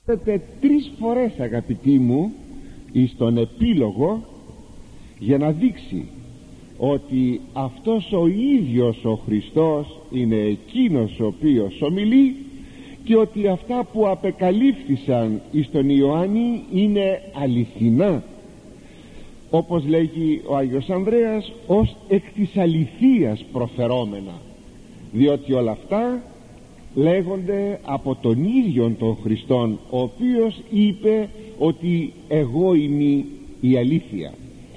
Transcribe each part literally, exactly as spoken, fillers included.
Τρεις φορές, αγαπητοί μου, εις τον επίλογο, για να δείξει ότι αυτός ο ίδιος ο Χριστός είναι εκείνος ο οποίος ομιλεί και ότι αυτά που απεκαλύφθησαν εις τον Ιωάννη είναι αληθινά, όπως λέγει ο Άγιος Ανδρέας, ως εκ της αληθείας προφερόμενα, διότι όλα αυτά λέγονται από τον ίδιον τον Χριστόν, ο οποίος είπε ότι εγώ είμαι η αλήθεια.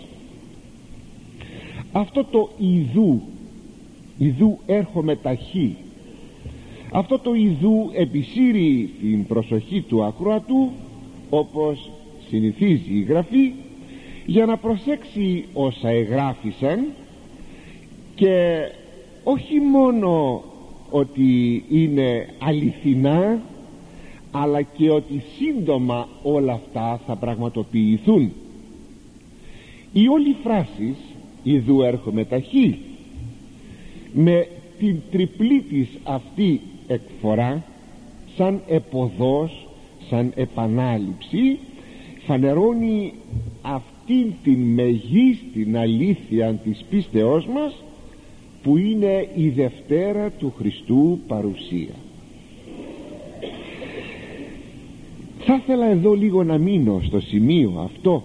Αυτό το ιδού, ιδού έρχομαι ταχύ, αυτό το ιδού επισύρει την προσοχή του ακροατού, όπως συνηθίζει η Γραφή, για να προσέξει όσα εγγράφησαν, και όχι μόνο ότι είναι αληθινά, αλλά και ότι σύντομα όλα αυτά θα πραγματοποιηθούν. Η όλη φράση «Ιδού έρχομαι ταχύ», με την τριπλή της αυτή εκφορά, σαν επωδός, σαν επανάληψη, φανερώνει αυτήν την μεγίστην αλήθεια της πίστεώς μας, που είναι η Δευτέρα του Χριστού παρουσία. Θα ήθελα εδώ λίγο να μείνω στο σημείο αυτό,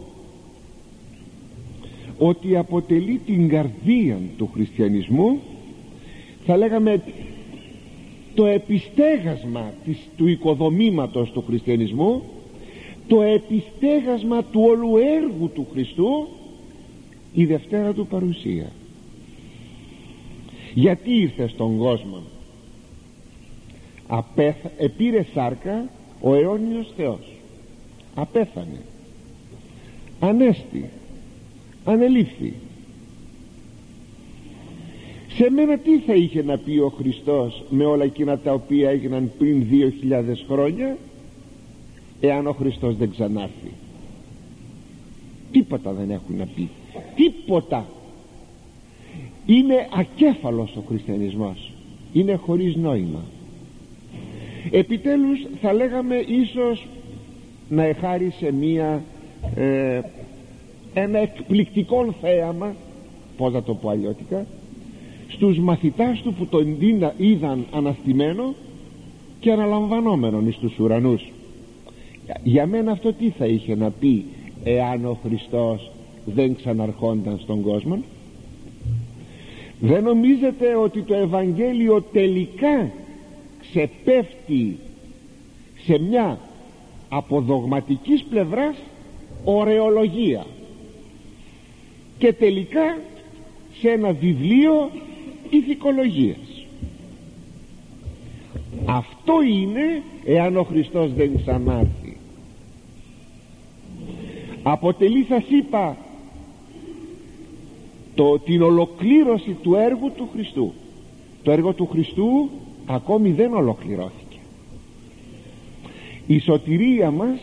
ότι αποτελεί την καρδία του χριστιανισμού, θα λέγαμε το επιστέγασμα της, του οικοδομήματος του χριστιανισμού, το επιστέγασμα του όλου έργου του Χριστού, η Δευτέρα του παρουσία. Γιατί ήρθε στον κόσμο? Απέθα... επήρε σάρκα ο αιώνιος Θεός, απέθανε, ανέστη, ανελήφθη. Σε μένα τι θα είχε να πει ο Χριστός με όλα εκείνα τα οποία έγιναν πριν δύο χιλιάδες χρόνια, εάν ο Χριστός δεν ξανάρθει? Τίποτα δεν έχουν να πει, τίποτα. Είναι ακέφαλος ο χριστιανισμός, είναι χωρίς νόημα. Επιτέλους θα λέγαμε ίσως να εχάρισε μία ε, ένα εκπληκτικό θέαμα, πώς να το πω αλλιώτικα, στους μαθητάς του που τον είδαν αναστημένο και αναλαμβανόμενον εις τους ουρανούς. Για μένα αυτό τι θα είχε να πει εάν ο Χριστός δεν ξαναρχόνταν στον κόσμο? Δεν νομίζετε ότι το Ευαγγέλιο τελικά ξεπέφτει σε μια από δογματικής πλευράς ωρεολογία και τελικά σε ένα βιβλίο ηθικολογίας? Αυτό είναι, εάν ο Χριστός δεν ξανάρθει. Αποτελεί, σας είπα, το, την ολοκλήρωση του έργου του Χριστού. Το έργο του Χριστού ακόμη δεν ολοκληρώθηκε. Η σωτηρία μας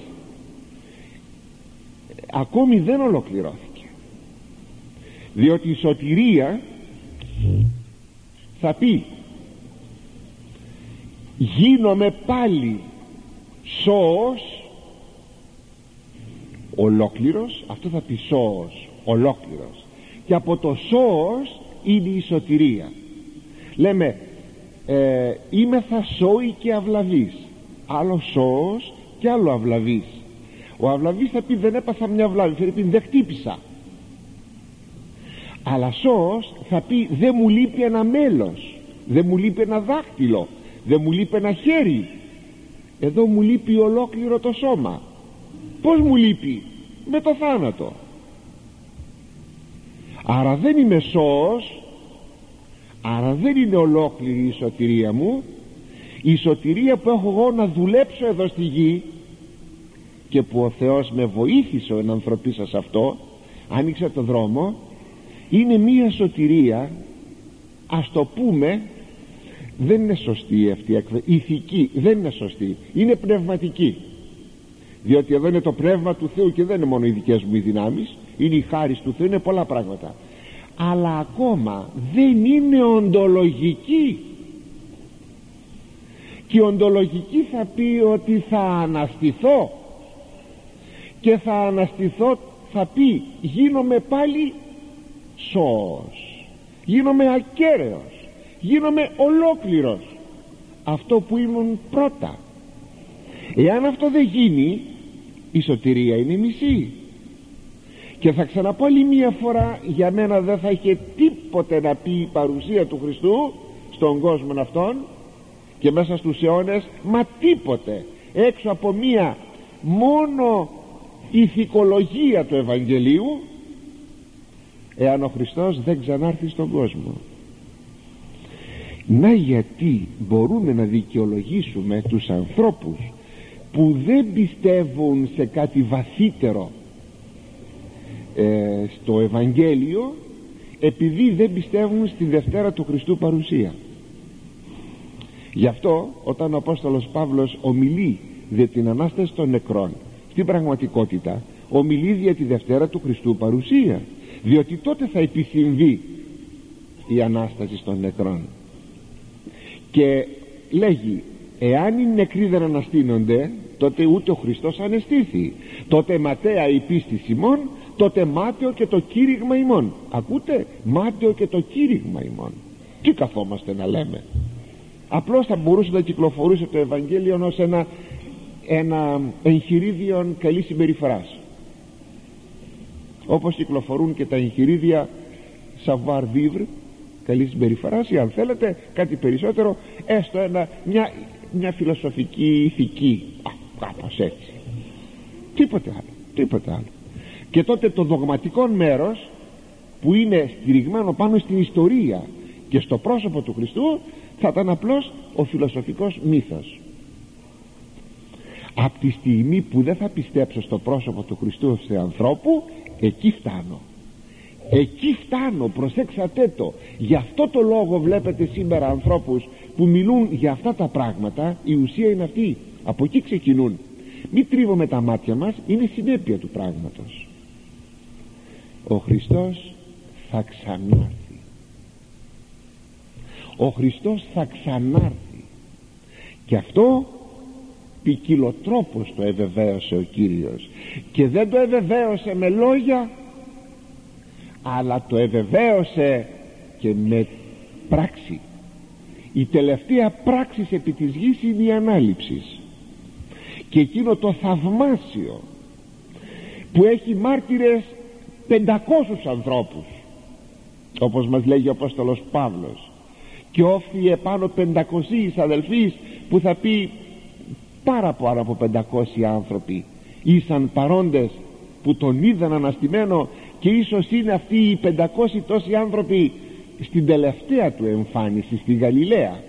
ακόμη δεν ολοκληρώθηκε, διότι η σωτηρία θα πει γίνομαι πάλι σώος ολόκληρος. Αυτό θα πει σώος ολόκληρος, και από το σώος είναι η σωτηρία. Λέμε ε, είμαι θα σώη και αυλαβής, άλλο σώος και άλλο αυλαβής. Ο αυλαβής θα πει δεν έπαθα μια βλάβη, θα πει δεν χτύπησα. Αλλά σώος θα πει δεν μου λείπει ένα μέλος, δεν μου λείπει ένα δάχτυλο, δεν μου λείπει ένα χέρι. Εδώ μου λείπει ολόκληρο το σώμα. Πώς μου λείπει? Με το θάνατο. Άρα δεν είμαι σώος, άρα δεν είναι ολόκληρη η σωτηρία μου. Η σωτηρία που έχω εγώ να δουλέψω εδώ στη γη, και που ο Θεός με βοήθησε ο ενανθρωπίσα σε αυτό, άνοιξε το δρόμο, είναι μία σωτηρία, ας το πούμε, δεν είναι σωστή αυτή η έκφραση, ηθική δεν είναι σωστή, είναι πνευματική, διότι εδώ είναι το πνεύμα του Θεού και δεν είναι μόνο οι δικές μου οι δυνάμεις, είναι η χάρις του Θεού, είναι πολλά πράγματα, αλλά ακόμα δεν είναι οντολογική. και η οντολογική θα πει ότι θα αναστηθώ, και θα αναστηθώ θα πει γίνομαι πάλι σώος, γίνομαι ακέραιος, γίνομαι ολόκληρος, αυτό που ήμουν πρώτα. Εάν αυτό δεν γίνει, η σωτηρία είναι μισή. Και θα ξαναπώ άλλη μία φορά, για μένα δεν θα είχε τίποτε να πει η παρουσία του Χριστού στον κόσμο αυτόν και μέσα στους αιώνες, μα τίποτε, έξω από μία μόνο ηθικολογία του Ευαγγελίου, εάν ο Χριστός δεν ξανάρθει στον κόσμο. Να γιατί μπορούμε να δικαιολογήσουμε τους ανθρώπους που δεν πιστεύουν σε κάτι βαθύτερο ε, στο Ευαγγέλιο, επειδή δεν πιστεύουν στη Δευτέρα του Χριστού παρουσία. Γι' αυτό όταν ο Απόστολος Παύλος ομιλεί για την Ανάσταση των νεκρών, στην πραγματικότητα ομιλεί για τη Δευτέρα του Χριστού παρουσία, διότι τότε θα επισυμβεί η Ανάσταση των νεκρών. Και λέγει, εάν οι νεκροί δεν αναστήνονται, τότε ούτε ο Χριστός ανεστήθη. Τότε ματαία η πίστη ημών, τότε μάταιο και το κήρυγμα ημών. Ακούτε, μάταιο και το κήρυγμα ημών. Τι καθόμαστε να λέμε? Απλώς θα μπορούσε να κυκλοφορούσε το Ευαγγέλιο ως ένα, ένα εγχειρίδιο καλής συμπεριφοράς, όπως κυκλοφορούν και τα εγχειρίδια savoir vivre, καλής συμπεριφοράς, ή αν θέλετε κάτι περισσότερο, έστω ένα, μια, μια φιλοσοφική ηθική, α, κάπως έτσι, τίποτε άλλο, τίποτε άλλο. Και τότε το δογματικό μέρος που είναι στηριγμένο πάνω στην ιστορία και στο πρόσωπο του Χριστού θα ήταν απλώς ο φιλοσοφικός μύθος. Από τη στιγμή που δεν θα πιστέψω στο πρόσωπο του Χριστού σε ανθρώπου, εκεί φτάνω, εκεί φτάνω, προσέξατε το. Γι' αυτό το λόγο βλέπετε σήμερα ανθρώπους που μιλούν για αυτά τα πράγματα, η ουσία είναι αυτή, από εκεί ξεκινούν. Μην τρίβουμε τα μάτια μας, είναι συνέπεια του πράγματος. Ο Χριστός θα ξανάρθει, ο Χριστός θα ξανάρθει, και αυτό ποικιλοτρόπως το εβεβαίωσε ο Κύριος, και δεν το εβεβαίωσε με λόγια, αλλά το εβεβαίωσε και με πράξη. Η τελευταία πράξη επί της γης είναι η ανάληψη, και εκείνο το θαυμάσιο που έχει μάρτυρες πεντακόσιους ανθρώπους, όπως μας λέγει ο Απόστολος Παύλος, και όφθη επάνω πεντακόσιοι αδελφοί, που θα πει πάρα πάρα από πεντακόσιοι άνθρωποι ήσαν παρόντες που τον είδαν αναστημένο, και ίσως είναι αυτοί οι πεντακόσιοι τόσοι άνθρωποι στην τελευταία του εμφάνιση στη Γαλιλαία,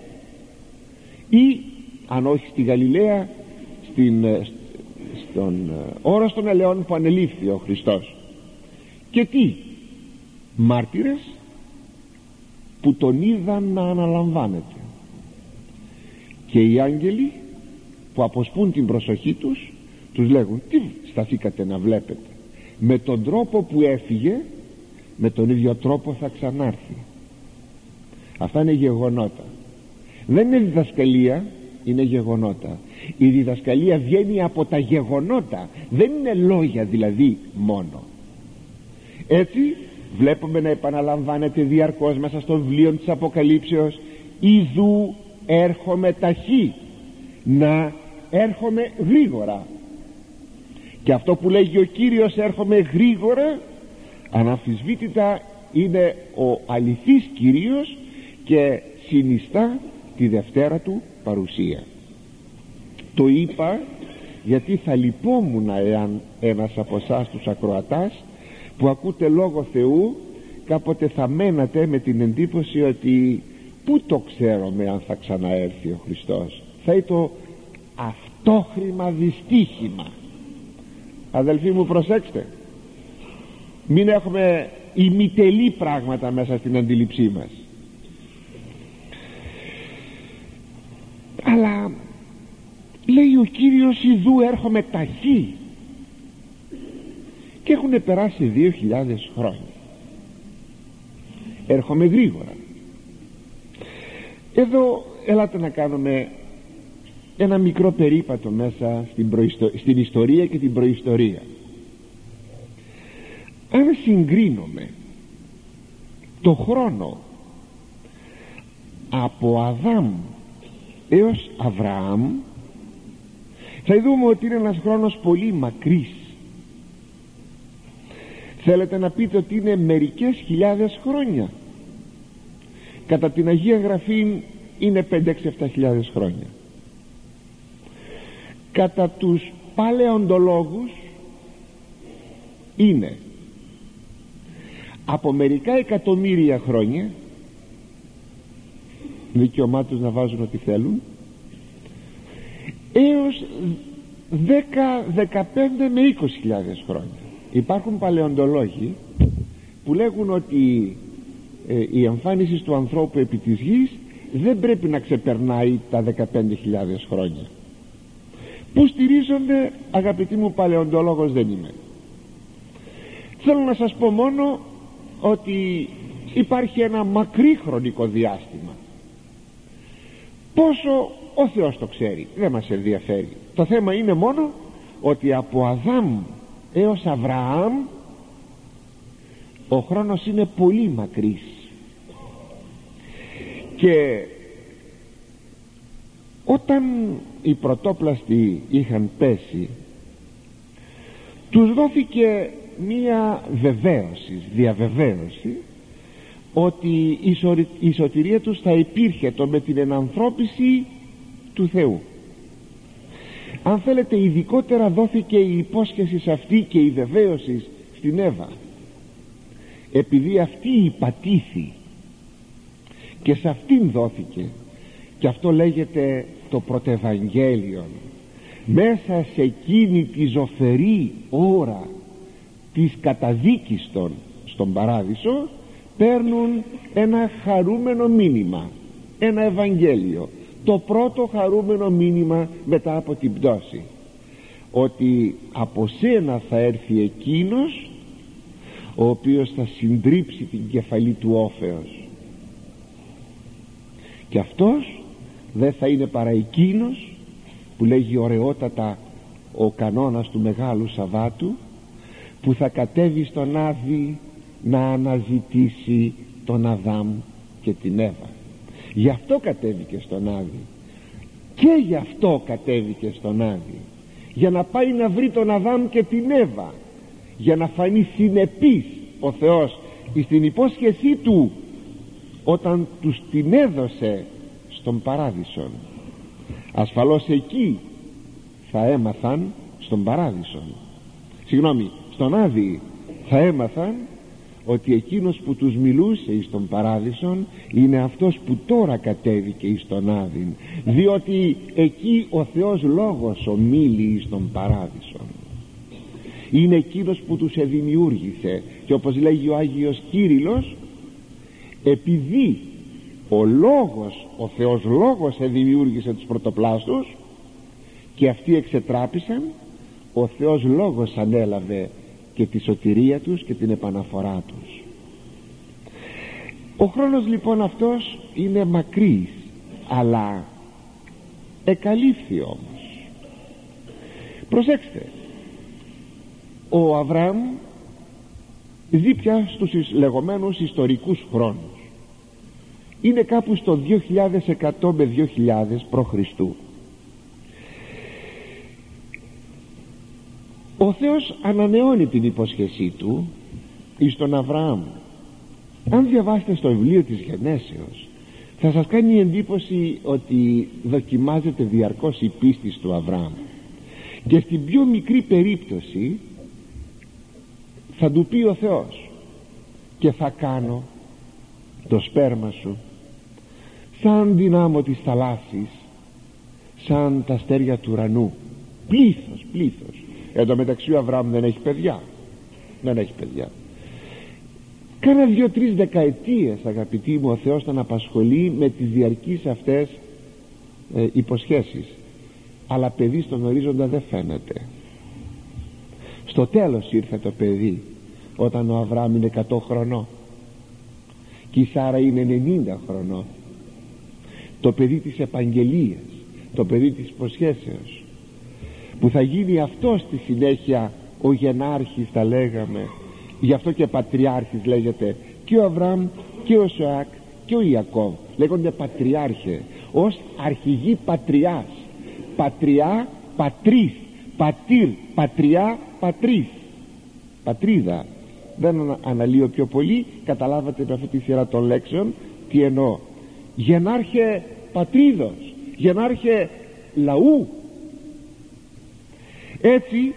ή αν όχι στη Γαλιλαία, στην, στον όρος των ελαιών που ανελήφθη ο Χριστός. Και τι μάρτυρες που τον είδαν να αναλαμβάνεται, και οι άγγελοι που αποσπούν την προσοχή τους, τους λέγουν, τι σταθήκατε να βλέπετε? Με τον τρόπο που έφυγε, με τον ίδιο τρόπο θα ξανάρθει. Αυτά είναι γεγονότα, δεν είναι διδασκαλία, είναι γεγονότα. Η διδασκαλία βγαίνει από τα γεγονότα, δεν είναι λόγια δηλαδή μόνο. Έτσι βλέπουμε να επαναλαμβάνεται διαρκώς μέσα στο βιβλίο της Αποκαλύψεως, ιδού έρχομαι ταχύ, να έρχομαι γρήγορα. Και αυτό που λέγει ο Κύριος, έρχομαι γρήγορα, αναμφισβήτητα είναι ο αληθής Κύριος και συνιστά τη Δευτέρα του παρουσία. Το είπα γιατί θα λυπόμουν εάν ένας από εσάς τους ακροατάς που ακούτε λόγο Θεού κάποτε θα μένατε με την εντύπωση ότι πού το ξέρουμε αν θα ξαναέρθει ο Χριστός. Θα είναι το αυτόχρημα δυστύχημα. Αδελφοί μου, προσέξτε, μην έχουμε ημιτελή πράγματα μέσα στην αντίληψή μας. Αλλά λέει ο Κύριος, ιδού έρχομαι ταχύ, και έχουν περάσει δύο χιλιάδες χρόνια. Έρχομαι γρήγορα. Εδώ ελάτε να κάνουμε ένα μικρό περίπατο μέσα στην, προϊστο... στην ιστορία και την προϊστορία. Αν συγκρίνουμε το χρόνο από Αδάμ έως Αβραάμ, θα δούμε ότι είναι ένας χρόνος πολύ μακρύς. Θέλετε να πείτε ότι είναι μερικές χιλιάδες χρόνια? Κατά την Αγία Γραφή είναι πέντε έξι επτά χιλιάδες χρόνια. Κατά τους παλαιοντολόγους είναι από μερικά εκατομμύρια χρόνια, δικαίωμά τους να βάζουν ό,τι θέλουν, έως δέκα, δεκαπέντε με είκοσι χιλιάδες χρόνια. Υπάρχουν παλαιοντολόγοι που λέγουν ότι ε, η εμφάνιση του ανθρώπου επί της γης δεν πρέπει να ξεπερνάει τα δεκαπέντε χιλιάδες χρόνια. Πού στηρίζονται? Αγαπητοί μου, παλαιοντολόγος δεν είμαι. Θέλω να σας πω μόνο ότι υπάρχει ένα μακρύ χρονικό διάστημα. Πόσο ο Θεός το ξέρει, δεν μας ενδιαφέρει. Το θέμα είναι μόνο ότι από Αδάμ έως Αβραάμ ο χρόνος είναι πολύ μακρύς. Και όταν οι πρωτόπλαστοι είχαν πέσει, τους δόθηκε μία βεβαίωση, διαβεβαίωση ότι η σωτηρία τους θα υπήρχε το με την ενανθρώπιση του Θεού. Αν θέλετε, ειδικότερα δόθηκε η υπόσχεση αυτή και η βεβαίωση στην Εύα, επειδή αυτή υπατήθη και σε αυτήν δόθηκε. Και αυτό λέγεται το πρωτευαγγέλιο. Μέσα σε εκείνη τη ζωφερή ώρα της καταδίκης των στον παράδεισο παίρνουν ένα χαρούμενο μήνυμα, ένα Ευαγγέλιο, το πρώτο χαρούμενο μήνυμα μετά από την πτώση, ότι από σένα θα έρθει εκείνος ο οποίος θα συντρίψει την κεφαλή του όφεως, και αυτός δεν θα είναι παρά εκείνος που λέγει ωραιότατα ο κανόνας του Μεγάλου Σαββάτου, που θα κατέβει στον Άδη να αναζητήσει τον Αδάμ και την Εύα. Γι' αυτό κατέβηκε στον Άδη, και γι' αυτό κατέβηκε στον Άδη, για να πάει να βρει τον Αδάμ και την Εύα, για να φανεί συνεπής ο Θεός στην υπόσχεσή του όταν τους την έδωσε στον παράδεισο. Ασφαλώς εκεί θα έμαθαν, στον παράδεισο, συγγνώμη, στον Άδη θα έμαθαν ότι εκείνος που τους μιλούσε εις τον παράδεισον είναι αυτός που τώρα κατέβηκε εις τον Άδην, διότι εκεί ο Θεός Λόγος ομίλει εις τον παράδεισον. Είναι εκείνος που τους εδημιούργησε, και όπως λέγει ο Άγιος Κύριλλος, επειδή ο Λόγος, ο Θεός Λόγος εδημιούργησε τους πρωτοπλάστους και αυτοί εξετράπησαν, ο Θεός Λόγος ανέλαβε και τη σωτηρία τους και την επαναφορά τους. Ο χρόνος λοιπόν αυτός είναι μακρύς, αλλά εκαλύφθη όμως. Προσέξτε, ο Αβραάμ ζει πια στους λεγόμενους ιστορικούς χρόνους. Είναι κάπου στο δύο χιλιάδες εκατό με δύο χιλιάδες π.Χ. Ο Θεός ανανεώνει την υπόσχεσή του εις τον Αβραάμ. Αν διαβάσετε στο βιβλίο της Γενέσεως, θα σας κάνει εντύπωση ότι δοκιμάζεται διαρκώς η πίστη του Αβραάμ, και στην πιο μικρή περίπτωση θα του πει ο Θεός, και θα κάνω το σπέρμα σου σαν την άμμο της θαλάσσης, σαν τα αστέρια του ουρανού, πλήθος, πλήθος. Εν τω μεταξύ ο Αβραάμ δεν έχει παιδιά, δεν έχει παιδιά. Κάνα δύο-τρεις δεκαετίες, αγαπητοί μου, ο Θεός τον απασχολεί με τις διαρκείς αυτές ε, υποσχέσεις, αλλά παιδί στον ορίζοντα δεν φαίνεται. Στο τέλος ήρθε το παιδί, όταν ο Αβραάμ είναι εκατό χρονών και η Σάρα είναι ενενήντα χρονών. Το παιδί της επαγγελίας, το παιδί της υποσχέσεως, που θα γίνει αυτό στη συνέχεια ο γενάρχης, τα λέγαμε. Γι' αυτό και πατριάρχης λέγεται και ο Αβραάμ και ο Ισαάκ και ο Ιακώβ, λέγονται πατριάρχε, ως αρχηγοί πατριάς. Πατριά, πατρίς, πατήρ, πατριά, πατρίς, πατρίδα. Δεν αναλύω πιο πολύ, καταλάβατε με αυτή τη σειρά των λέξεων τι εννοώ. Γενάρχε πατρίδος, γενάρχε λαού. Έτσι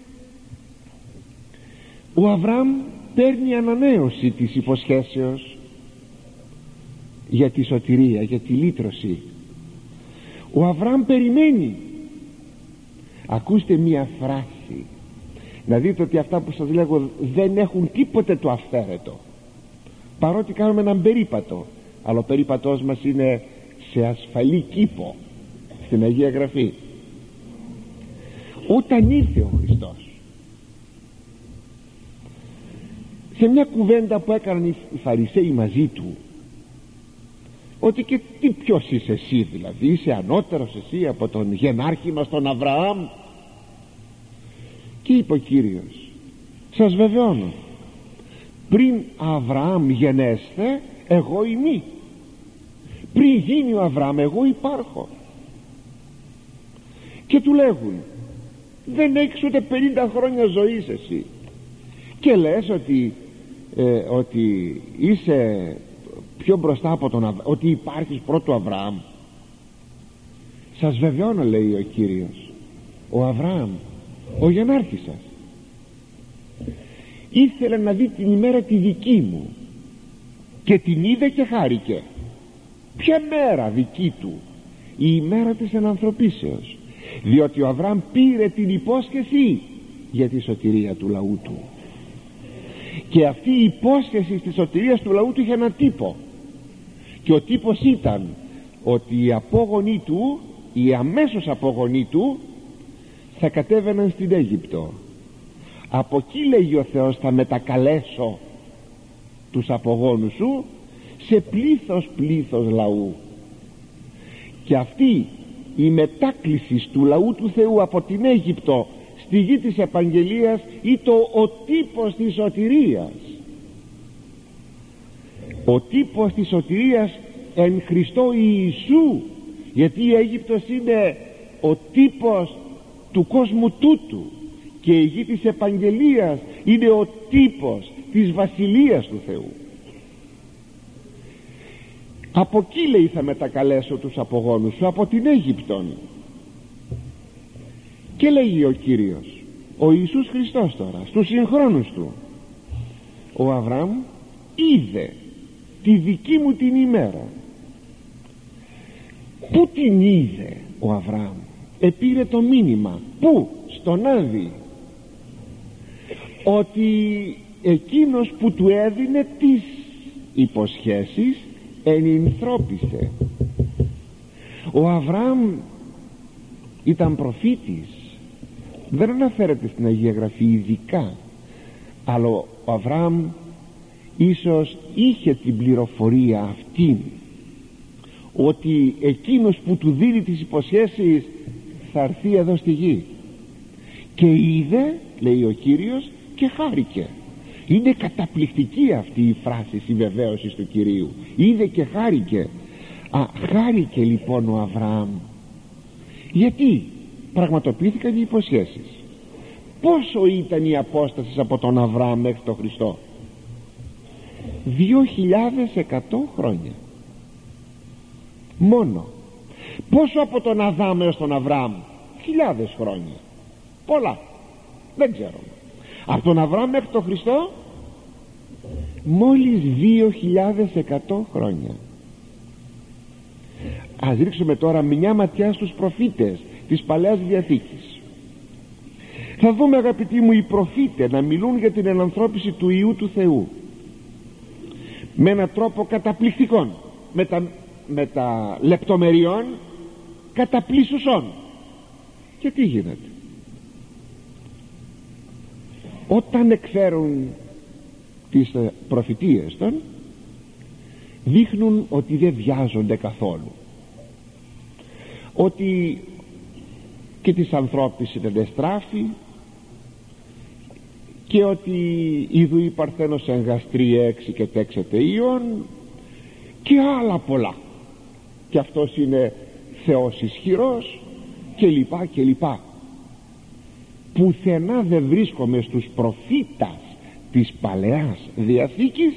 ο Αβραάμ παίρνει ανανέωση της υποσχέσεως για τη σωτηρία, για τη λύτρωση. Ο Αβραάμ περιμένει. Ακούστε μία φράση, να δείτε ότι αυτά που σας λέγω δεν έχουν τίποτε το αυθαίρετο, παρότι κάνουμε έναν περίπατο, αλλά ο περίπατός μας είναι σε ασφαλή κήπο στην Αγία Γραφή. Όταν ήρθε ο Χριστός, σε μια κουβέντα που έκαναν οι Φαρισαίοι μαζί του, ότι και τι, ποιος είσαι εσύ, δηλαδή είσαι ανώτερος εσύ από τον γενάρχη μας τον Αβραάμ? Και είπε ο Κύριος, σας βεβαιώνω, πριν Αβραάμ γενέσθε, εγώ είμαι. Πριν γίνει ο Αβραάμ, εγώ υπάρχω. Και του λέγουν, δεν έχεις ούτε πενήντα χρόνια ζωής εσύ και λες ότι, ε, ότι είσαι πιο μπροστά από τον Αβραάμ, ότι υπάρχεις πρώτο Αβραάμ? Σας βεβαιώνω, λέει ο Κύριος, ο Αβραάμ, ο γενάρχης σας, ήθελε να δει την ημέρα τη δική μου και την είδε και χάρηκε. Ποια μέρα δική του? Η ημέρα της ενανθρωπίσεως, διότι ο Αβραάμ πήρε την υπόσχεση για τη σωτηρία του λαού του, και αυτή η υπόσχεση της σωτηρίας του λαού του είχε ένα τύπο, και ο τύπος ήταν ότι οι απόγονοι του, οι αμέσως απόγονοι του, θα κατέβαιναν στην Αίγυπτο. Από εκεί, λέγει ο Θεός, θα μετακαλέσω τους απογόνους σου σε πλήθος πλήθος λαού. Και αυτή η μετάκληση του λαού του Θεού από την Αίγυπτο στη γη της επαγγελίας ήταν ο τύπος της σωτηρίας. Ο τύπος της σωτηρίας εν Χριστώ Ιησού, γιατί η Αίγυπτος είναι ο τύπος του κόσμου τούτου και η γη της επαγγελίας είναι ο τύπος της βασιλείας του Θεού. Από εκεί, λέει, θα μετακαλέσω τους απογόνους σου, από την Αίγυπτον. Και λέγει ο Κύριος, ο Ιησούς Χριστός τώρα στους συγχρόνους του, ο Αβραάμ είδε τη δική μου την ημέρα. Πού την είδε ο Αβραάμ? Επήρε το μήνυμα. Πού? Στον Άδη, ότι εκείνος που του έδινε τις υποσχέσεις ενυνθρώπισε. Ο Αβραάμ ήταν προφήτης, δεν αναφέρεται στην Αγία Γραφή ειδικά, αλλά ο Αβραάμ ίσως είχε την πληροφορία αυτή, ότι εκείνος που του δίνει τις υποσχέσεις θα έρθει εδώ στη γη. Και είδε, λέει ο Κύριος, και χάρηκε. Είναι καταπληκτική αυτή η φράση συμβεβαίωσης του Κυρίου. Είδε και χάρηκε. Α, χάρηκε λοιπόν ο Αβραάμ. Γιατί πραγματοποιήθηκαν οι υποσχέσεις. Πόσο ήταν η απόσταση από τον Αβραάμ μέχρι τον Χριστό? δύο χιλιάδες εκατό χρόνια μόνο. Πόσο από τον Αδάμ έως τον Αβραάμ? Χιλιάδες χρόνια. Πολλά, δεν ξέρω. Από τον Αβραάμ μέχρι τον Χριστό μόλις δύο χιλιάδες εκατό χρόνια. Ας ρίξουμε τώρα μια ματιά στους προφήτες της Παλαιάς Διαθήκης. Θα δούμε, αγαπητοί μου, οι προφήτες να μιλούν για την ενανθρώπιση του Υιού του Θεού με έναν τρόπο καταπληκτικό, με τα, με τα λεπτομεριών καταπλήσουσον. Και τι γίνεται? Όταν εκφέρουν τις προφητείες των, δείχνουν ότι δεν βιάζονται καθόλου. ότι και της ανθρώπης είναι στράφη, και ότι ιδού η παρθένος εγγαστρεί έξι και τέξεται ίον, και άλλα πολλά, και αυτός είναι Θεός ισχυρός, και λοιπά και λοιπά. Πουθενά δεν βρίσκομαι στους προφήτας της Παλαιάς Διαθήκης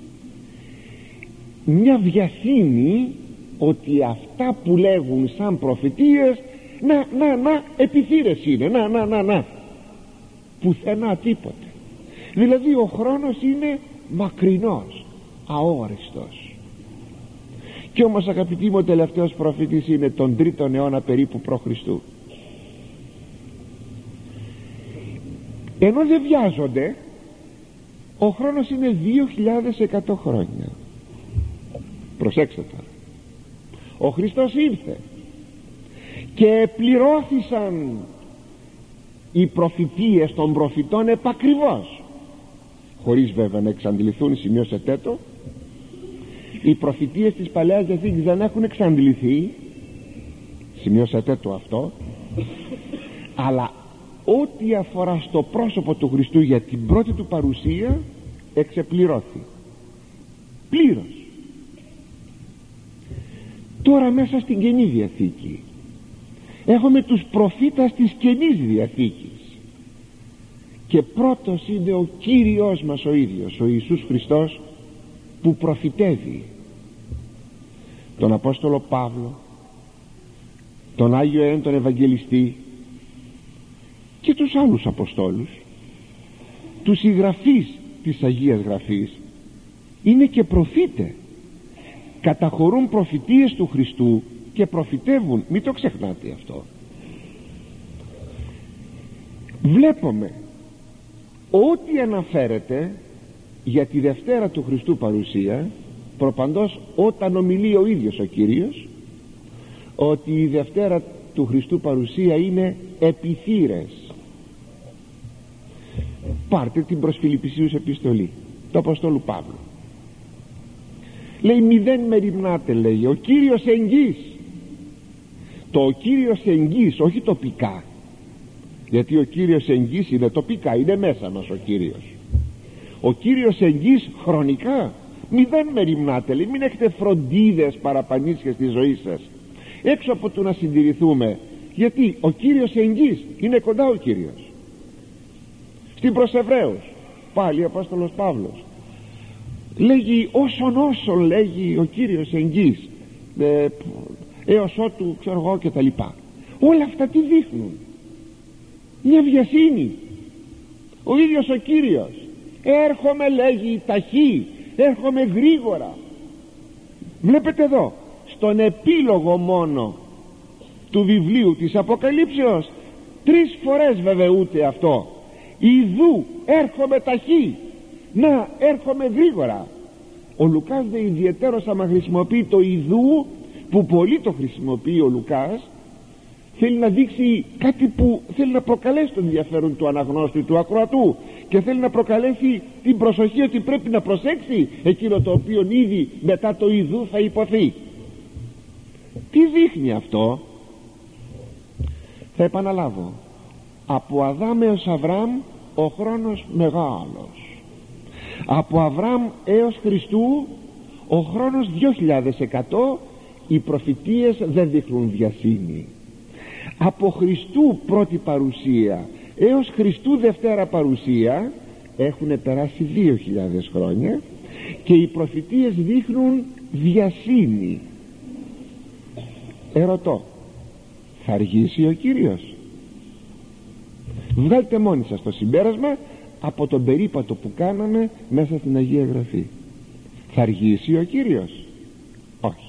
μια βιασύνη ότι αυτά που λέγουν σαν προφητείες να, να, να, επιθύρες είναι, να, να, να, να. Πουθενά τίποτε. Δηλαδή ο χρόνος είναι μακρινός, αόριστος. Και όμως, αγαπητοί μου, ο τελευταίος προφήτης είναι τον τρίτον αιώνα περίπου π.Χ. Ενώ δεν βιάζονται, ο χρόνος είναι δύο χιλιάδες εκατό χρόνια. Προσέξτε τώρα, ο Χριστός ήρθε και πληρώθησαν οι προφητείες των προφητών επακριβώς, χωρίς βέβαια να εξαντληθούν. Σημειώσετε το, οι προφητείες της Παλαιάς Διαθήκης δεν έχουν εξαντληθεί, σημειώσετε το αυτό, αλλά ό,τι αφορά στο πρόσωπο του Χριστού για την πρώτη του παρουσία εξεπληρώθη πλήρως. Τώρα μέσα στην Καινή Διαθήκη έχουμε τους προφήτας της Καινής Διαθήκης, και πρώτος είναι ο Κύριος μας ο ίδιος, ο Ιησούς Χριστός, που προφητεύει τον Απόστολο Παύλο, τον Άγιο Ιωάννη τον Ευαγγελιστή και τους άλλους Αποστόλους, τους συγγραφείς της Αγίας Γραφής. Είναι και προφήτε, καταχωρούν προφητείες του Χριστού και προφητεύουν, μην το ξεχνάτε αυτό. Βλέπουμε ό,τι αναφέρεται για τη Δευτέρα του Χριστού παρουσία, προπαντός όταν ομιλεί ο ίδιος ο Κύριος, ότι η Δευτέρα του Χριστού παρουσία είναι επιθύρες. Πάρτε την προς Φιλιππισίους επιστολή του Αποστόλου Παύλου, λέει μηδέν μεριμνάτε, λέει, ο Κύριος εγγύς. Το ο Κύριος εγγύς, όχι τοπικά, γιατί ο Κύριος εγγύς είναι τοπικά, είναι μέσα μας ο Κύριος. Ο Κύριος εγγύς χρονικά. Μηδέν μεριμνάτε, λέει, μην έχετε φροντίδες παραπανίσια στη ζωή σας, έξω από το να συντηρηθούμε, γιατί ο Κύριος εγγύς, είναι κοντά ο Κύριος. Στην προς Εβραίους πάλι ο Απόστολος Παύλος λέγει όσον όσον λέγει ο Κύριος εγγύς, ε, έως ότου ξέρω εγώ και τα λοιπά. Όλα αυτά τι δείχνουν? Μια βιασύνη. Ο ίδιος ο Κύριος, έρχομαι λέγει ταχύ, έρχομαι γρήγορα. Βλέπετε εδώ στον επίλογο μόνο του βιβλίου της Αποκαλύψεως τρεις φορές βεβαιούται αυτό: ιδού έρχομαι ταχύ, να έρχομαι γρήγορα. Ο Λουκάς δε ιδιαιτέρως άμα χρησιμοποιεί το ιδού, που πολύ το χρησιμοποιεί ο Λουκάς, θέλει να δείξει κάτι που θέλει να προκαλέσει τον ενδιαφέρον του αναγνώστη, του ακροατού, και θέλει να προκαλέσει την προσοχή ότι πρέπει να προσέξει εκείνο το οποίο ήδη μετά το ιδού θα υποθεί. Τι δείχνει αυτό? Θα επαναλάβω, από Αδάμ έως Αβραάμ ο χρόνος μεγάλος, από Αβραάμ έως Χριστού ο χρόνος δύο χιλιάδες εκατό. Οι προφητείες δεν δείχνουν βιασύνη. Από Χριστού πρώτη παρουσία έως Χριστού Δευτέρα παρουσία έχουν περάσει δύο χιλιάδες χρόνια και οι προφητείες δείχνουν βιασύνη. Ερωτώ, θα αργήσει ο Κύριος? Βγάλτε μόνοι σας το συμπέρασμα από τον περίπατο που κάναμε μέσα στην Αγία Γραφή. Θα αργήσει ο Κύριος? Όχι.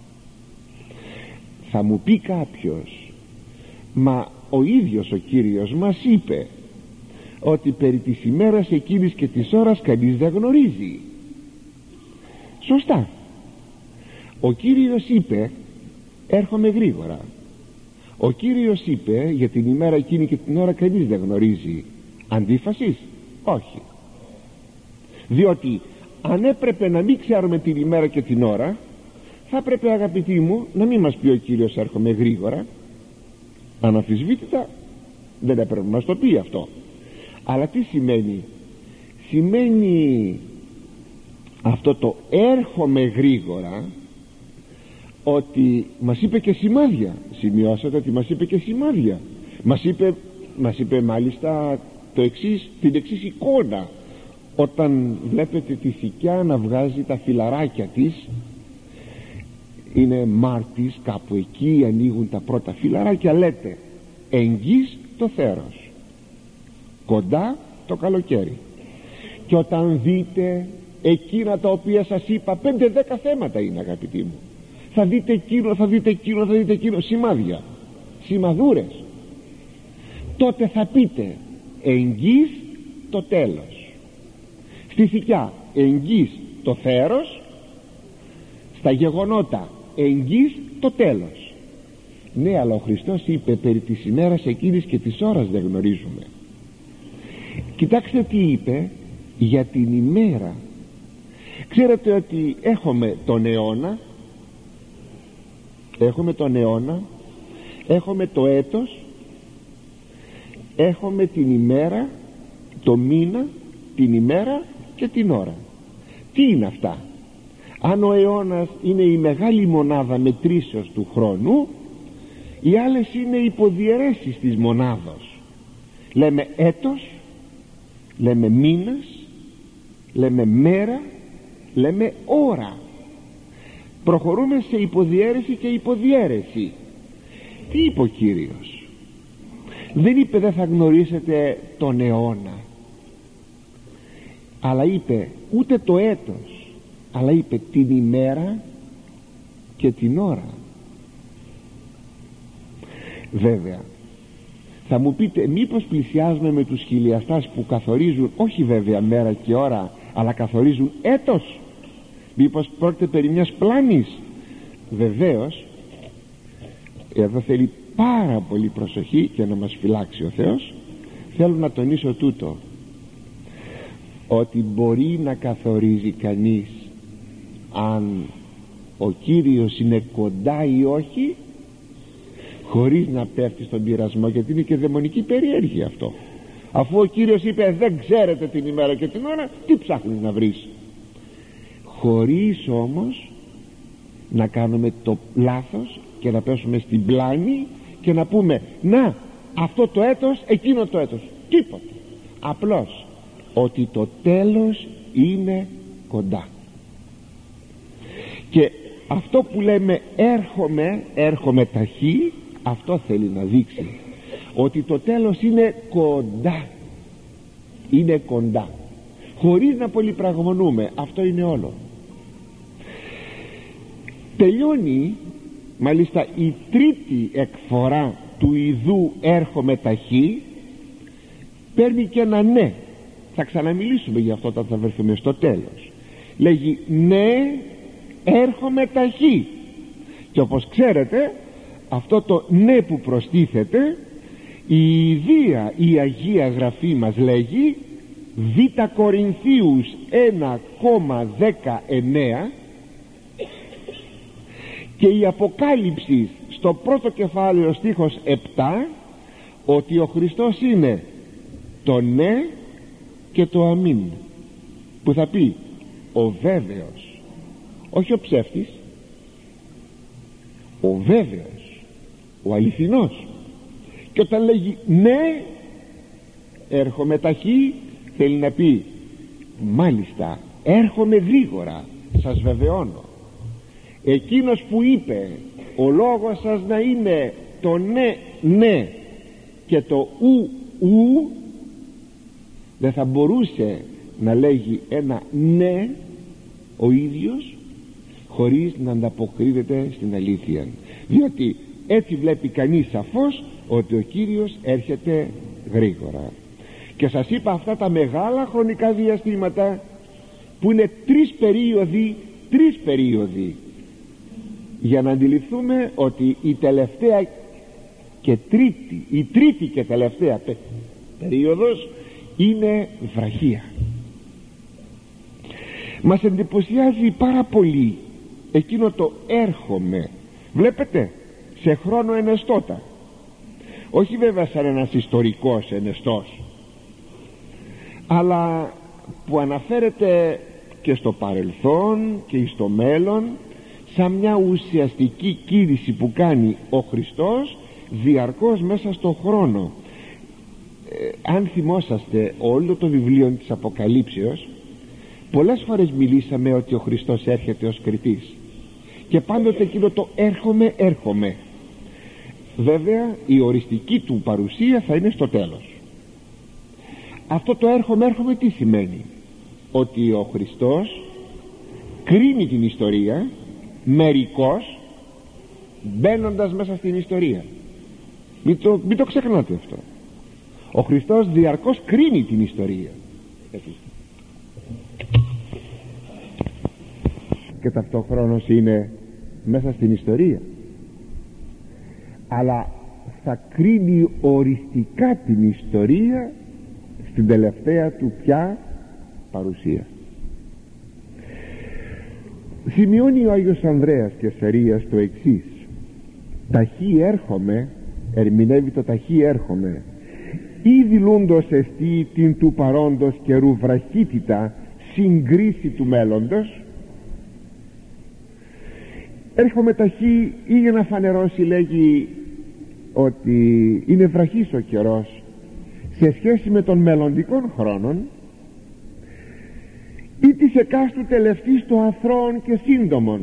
Θα μου πει κάποιος, μα ο ίδιος ο Κύριος μας είπε ότι περί της ημέρας εκείνης και της ώρας κανείς δεν γνωρίζει. Σωστά. Ο Κύριος είπε έρχομαι γρήγορα. Ο Κύριος είπε για την ημέρα εκείνη και την ώρα κανείς δεν γνωρίζει. Αντίφασης? Όχι. Διότι αν έπρεπε να μην ξέρουμε την ημέρα και την ώρα, θα έπρεπε, αγαπητοί μου, να μην μας πει ο Κύριος έρχομαι γρήγορα. Αναμφισβήτητα δεν έπρεπε να μας το πει αυτό. Αλλά τι σημαίνει? Σημαίνει αυτό το έρχομαι γρήγορα ότι μας είπε και σημάδια. Σημειώσατε ότι μας είπε και σημάδια. Μας είπε, μας είπε μάλιστα το εξής, την εξής εικόνα. Όταν βλέπετε τη θικιά να βγάζει τα φυλαράκια της, είναι Μάρτης, κάπου εκεί ανοίγουν τα πρώτα φυλαράκια, λέτε εγγύς το θέρος, κοντά το καλοκαίρι. Και όταν δείτε εκείνα τα οποία σας είπα, πέντε δέκα θέματα είναι, αγαπητοί μου, θα δείτε εκείνο, θα δείτε εκείνο, θα δείτε εκείνο, σημάδια, σημαδούρες, τότε θα πείτε εγγύς το τέλος. Στη θικιά εγγύς το θέρος, στα γεγονότα εγγύς το τέλος. Ναι, αλλά ο Χριστός είπε περί της ημέρας εκείνης και της ώρας δεν γνωρίζουμε. Κοιτάξτε τι είπε για την ημέρα. Ξέρετε ότι έχουμε τον αιώνα, έχουμε τον αιώνα, έχουμε το έτος, έχουμε την ημέρα, το μήνα, την ημέρα και την ώρα. Τι είναι αυτά? Αν ο αιώνας είναι η μεγάλη μονάδα μετρήσεως του χρόνου, οι άλλες είναι υποδιαιρέσεις της μονάδος. Λέμε έτος, λέμε μήνας, λέμε μέρα, λέμε ώρα. Προχωρούμε σε υποδιέρεση και υποδιέρεση. Τι είπε ο Κύριος? Δεν είπε δεν θα γνωρίσετε τον αιώνα, αλλά είπε ούτε το έτος, αλλά είπε την ημέρα και την ώρα. Βέβαια θα μου πείτε, μήπως πλησιάζουμε με τους χιλιαστάς που καθορίζουν όχι βέβαια μέρα και ώρα, αλλά καθορίζουν έτος? Μήπως πρόκειται περί μιας πλάνης? Βεβαίως, εδώ θέλει πάρα πολύ προσοχή και να μας φυλάξει ο Θεός. Θέλω να τονίσω τούτο, ότι μπορεί να καθορίζει κανείς αν ο Κύριος είναι κοντά ή όχι, χωρίς να πέφτει στον πειρασμό, γιατί είναι και δαιμονική περιέργεια αυτό. Αφού ο Κύριος είπε δεν ξέρετε την ημέρα και την ώρα, τι ψάχνεις να βρεις? Χωρίς όμως να κάνουμε το λάθος και να πέσουμε στην πλάνη και να πούμε να αυτό το έτος, εκείνο το έτος. Τίποτα. Απλώς ότι το τέλος είναι κοντά. Και αυτό που λέμε έρχομαι, έρχομαι ταχύ, αυτό θέλει να δείξει ότι το τέλος είναι κοντά. Είναι κοντά, χωρίς να πολυπραγμονούμε. Αυτό είναι όλο. Τελειώνει μάλιστα η τρίτη εκφορά του ιδού έρχομαι ταχύ, παίρνει και ένα ναι. Θα ξαναμιλήσουμε για αυτό όταν θα βρεθούμε στο τέλος. Λέγει ναι, έρχομαι ταχύ. Και όπως ξέρετε, αυτό το ναι που προστίθεται, η ιδία, η Αγία Γραφή μας λέγει Β Κορινθίους ένα δεκαεννέα, και η Αποκάλυψη στο πρώτο κεφάλαιο στίχος επτά, ότι ο Χριστός είναι το ναι και το αμήν, που θα πει ο βέβαιος, όχι ο ψεύτης, ο βέβαιος, ο αληθινός. Και όταν λέγει ναι, έρχομαι ταχύ, θέλει να πει μάλιστα έρχομαι γρήγορα, σας βεβαιώνω. Εκείνος που είπε ο λόγος σας να είναι το ναι ναι και το ου ου, δεν θα μπορούσε να λέγει ένα ναι ο ίδιος χωρίς να ανταποκρίνεται στην αλήθεια, διότι έτσι βλέπει κανείς σαφώς ότι ο Κύριος έρχεται γρήγορα. Και σας είπα αυτά τα μεγάλα χρονικά διαστήματα που είναι τρεις περίοδοι, τρεις περίοδοι, για να αντιληφθούμε ότι η τελευταία και τρίτη, η τρίτη και τελευταία περίοδος είναι βραχία. Μας εντυπωσιάζει πάρα πολύ εκείνο το έρχομαι, βλέπετε, σε χρόνο ενεστώτα, όχι βέβαια σαν ένας ιστορικός ενεστός, αλλά που αναφέρεται και στο παρελθόν και στο μέλλον, σαν μια ουσιαστική κίνηση που κάνει ο Χριστός διαρκώς μέσα στον χρόνο. ε, αν θυμόσαστε όλο το βιβλίο της Αποκαλύψεως, πολλές φορές μιλήσαμε ότι ο Χριστός έρχεται ως κριτής, και πάντοτε εκείνο το έρχομαι έρχομαι. Βέβαια η οριστική του παρουσία θα είναι στο τέλος. Αυτό το έρχομαι έρχομαι τι σημαίνει? Ότι ο Χριστός κρίνει την ιστορία μερικώς, μπαίνοντας μέσα στην ιστορία. Μην το, μην το ξεχνάτε αυτό. Ο Χριστός διαρκώς κρίνει την ιστορία και ταυτόχρονος είναι μέσα στην ιστορία, αλλά θα κρίνει οριστικά την ιστορία στην τελευταία του πια παρουσία. Σημειώνει ο Άγιος Ανδρέας Κεσαρίας το εξής: ταχύ έρχομαι, ερμηνεύει το ταχύ έρχομαι, ή δηλούντος εστί την του παρόντος καιρού βραχύτητα συγκρίση του μέλλοντος. Έρχομαι ταχύ ή για να φανερώσει, λέγει, ότι είναι βραχής ο καιρός σε σχέση με των μελλοντικών χρόνων, ή της εκάστου τελευτής το αθρώων και σύντομον,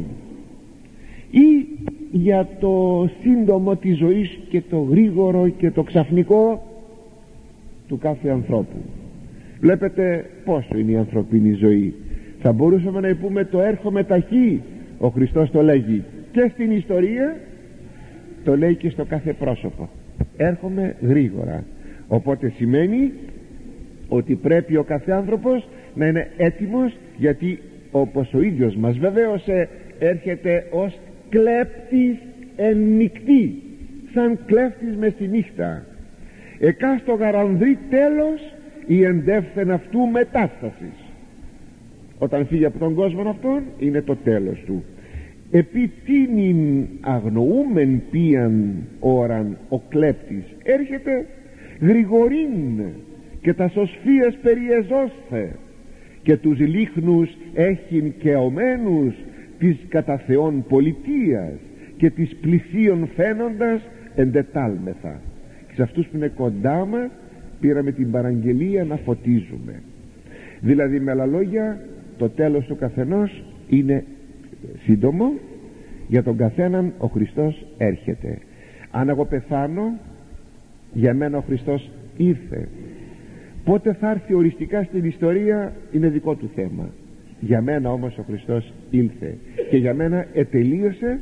ή για το σύντομο της ζωής και το γρήγορο και το ξαφνικό του κάθε ανθρώπου. Βλέπετε πόσο είναι η ανθρωπίνη ζωή. Θα μπορούσαμε να πούμε το έρχομαι ταχύ. Ο Χριστός το λέγει και στην ιστορία, το λέει και στο κάθε πρόσωπο. Έρχομαι γρήγορα. Οπότε σημαίνει ότι πρέπει ο κάθε άνθρωπος να είναι έτοιμος, γιατί όπως ο ίδιος μας βεβαίωσε, έρχεται ως κλέπτης εν νυχτή, σαν κλέφτης μες στη νύχτα. Εκάστο γαρανδρή τέλος η εντεύθεν αυτού μετάστασης. Όταν φύγει από τον κόσμο αυτόν, είναι το τέλος του. Επί τίνην αγνοούμεν πίαν ώραν ο κλέπτης έρχεται γρηγορήν, και τα σωσφίας περιεζώσθε, και τους λίχνους έχειν κεωμένους της κατά Θεόν πολιτείας, και της πλησίων φαίνοντας εντετάλμεθα. Και σε αυτούς που είναι κοντά μας πήραμε την παραγγελία να φωτίζουμε. Δηλαδή με άλλα λόγια, το τέλος του καθενός είναι σύντομο. Για τον καθέναν ο Χριστός έρχεται. Αν εγώ πεθάνω, για μένα ο Χριστός ήρθε. Πότε θα έρθει οριστικά στην ιστορία είναι δικό του θέμα. Για μένα όμως ο Χριστός ήλθε, και για μένα ετελείωσε,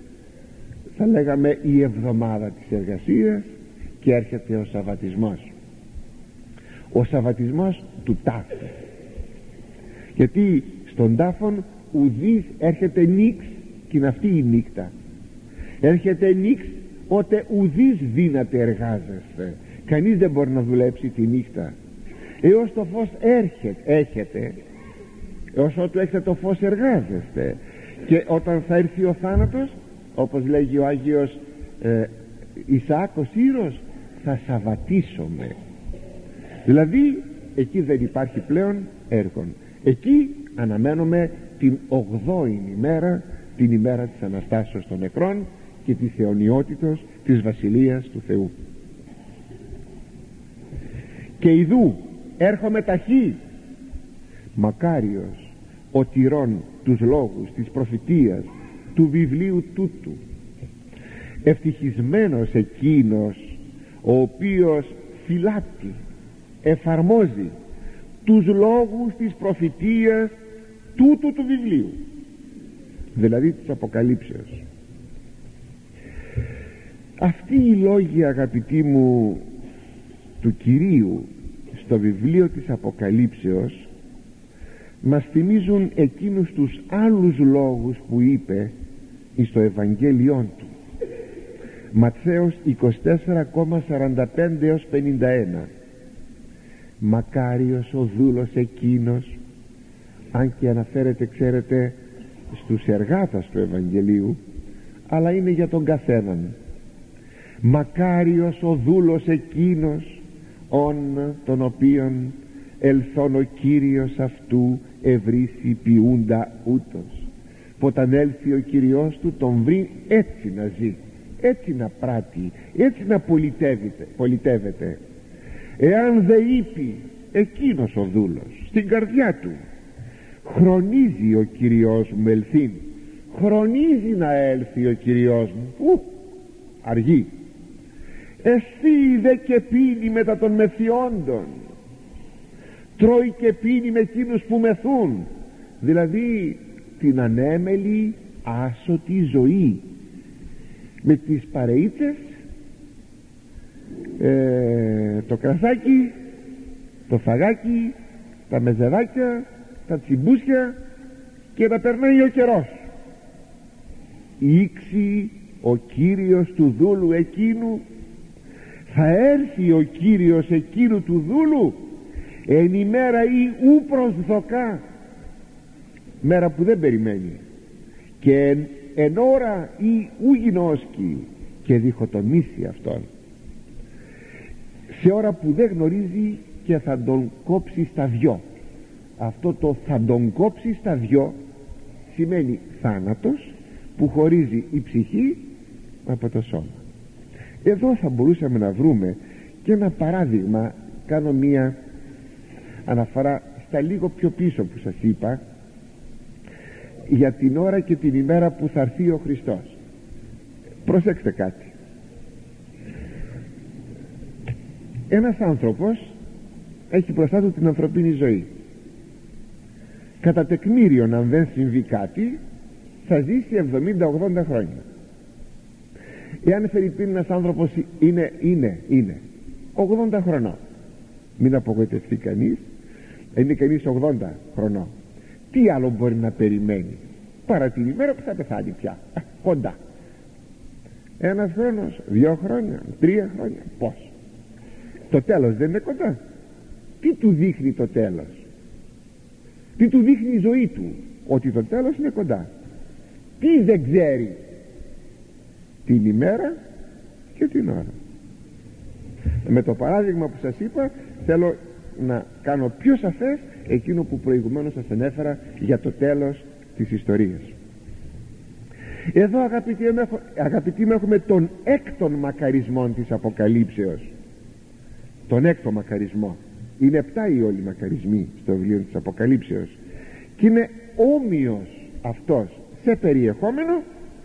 θα λέγαμε, η εβδομάδα της εργασίας, και έρχεται ο Σαββατισμός. Ο Σαββατισμός του τάφου. Γιατί στον τάφον ουδής έρχεται νύξ, και είναι αυτή η νύχτα. Έρχεται νύξ ότε ουδής δύναται εργάζεστε. Κανείς δεν μπορεί να δουλέψει τη νύχτα. Έως το φως έρχεται, έχετε, έως ότου έχετε το φως εργάζεστε. Και όταν θα έρθει ο θάνατος, όπως λέγει ο Άγιος ε, Ισαάκ ο Σύρος, θα σαββατίσουμε. Δηλαδή εκεί δεν υπάρχει πλέον έργον. Εκεί αναμένουμε την ογδόη ημέρα, την ημέρα της Αναστάσεως των νεκρών και της αιωνιότητος της Βασιλείας του Θεού. Και ιδού έρχομαι ταχύ, μακάριος ο τηρών τους λόγους της προφητείας του βιβλίου τούτου. Ευτυχισμένος εκείνος ο οποίος φυλάττει, εφαρμόζει τους λόγους της προφητείας τούτου του βιβλίου, δηλαδή της Αποκαλύψεως. Αυτοί οι λόγοι, αγαπητοί μου, του Κυρίου στο βιβλίο της Αποκαλύψεως μας θυμίζουν εκείνους τους άλλους λόγους που είπε στο Ευαγγέλιόν του. Ματθαίος είκοσι τέσσερα σαράντα πέντε έως πενήντα ένα. Μακάριος ο δούλος εκείνος, αν και αναφέρεται, ξέρετε, στους εργάτες του Ευαγγελίου, αλλά είναι για τον καθέναν. Μακάριος ο δούλος εκείνος ον τον οποίον ελθόν ο Κύριος αυτού ευρύσει ποιούντα ούτως, που όταν έλθει ο Κυριός του τον βρει έτσι να ζει, έτσι να πράττει, έτσι να πολιτεύεται, πολιτεύεται. Εάν δε είπε εκείνος ο δούλος στην καρδιά του, χρονίζει ο Κυριός μου ελθύν, χρονίζει να έλθει ο Κυριός μου, ου, αργεί. Εσύ δε και πίνει μετά των μεθιόντων, τρώει και πίνει με εκείνους που μεθούν, δηλαδή την ανέμελη άσωτη ζωή, με τις παρεΐτσες, ε, το κρασάκι, το φαγάκι, τα μεζεδάκια, τα τσιμπούσια, και να περνάει ο καιρός. Ήξει ο Κύριος του δούλου εκείνου, θα έρθει ο Κύριος εκείνου του δούλου εν ημέρα ή ου προσδοκά, μέρα που δεν περιμένει, και εν, εν ώρα ή ου γινώσκει, και διχοτομήσει αυτόν σε ώρα που δεν γνωρίζει, και θα τον κόψει στα δυο. Αυτό το θα τον κόψει στα δυο σημαίνει θάνατος που χωρίζει η ψυχή από το σώμα. Εδώ θα μπορούσαμε να βρούμε και ένα παράδειγμα. Κάνω μία αναφορά στα λίγο πιο πίσω που σας είπα, για την ώρα και την ημέρα που θα έρθει ο Χριστός. Προσέξτε κάτι. Ένας άνθρωπος έχει μπροστά του την ανθρωπίνη ζωή. Κατά τεκμήριον, αν δεν συμβεί κάτι, θα ζήσει εβδομήντα ογδόντα χρόνια. Εάν φερειπίν ένας άνθρωπος είναι, είναι, είναι ογδόντα χρονών, μην απογοητευτεί κανείς. Είναι κανείς ογδόντα χρονών, τι άλλο μπορεί να περιμένει παρά την ημέρα που θα πεθάνει πια? Α, κοντά. Ένας χρόνος, δύο χρόνια, τρία χρόνια, πώς? Το τέλος δεν είναι κοντά? Τι του δείχνει το τέλος? Τι του δείχνει η ζωή του? Ότι το τέλος είναι κοντά. Τι δεν ξέρει? Την ημέρα και την ώρα. Με το παράδειγμα που σας είπα θέλω να κάνω πιο σαφές εκείνο που προηγουμένως σας ανέφερα για το τέλος της ιστορίας. Εδώ αγαπητοί μου, έχουμε τον έκτον μακαρισμό της Αποκαλύψεως. Τον έκτο μακαρισμό. Είναι επτά οι όλοι μακαρισμοί στο βιβλίο της Αποκαλύψεως, και είναι όμοιος αυτός σε περιεχόμενο,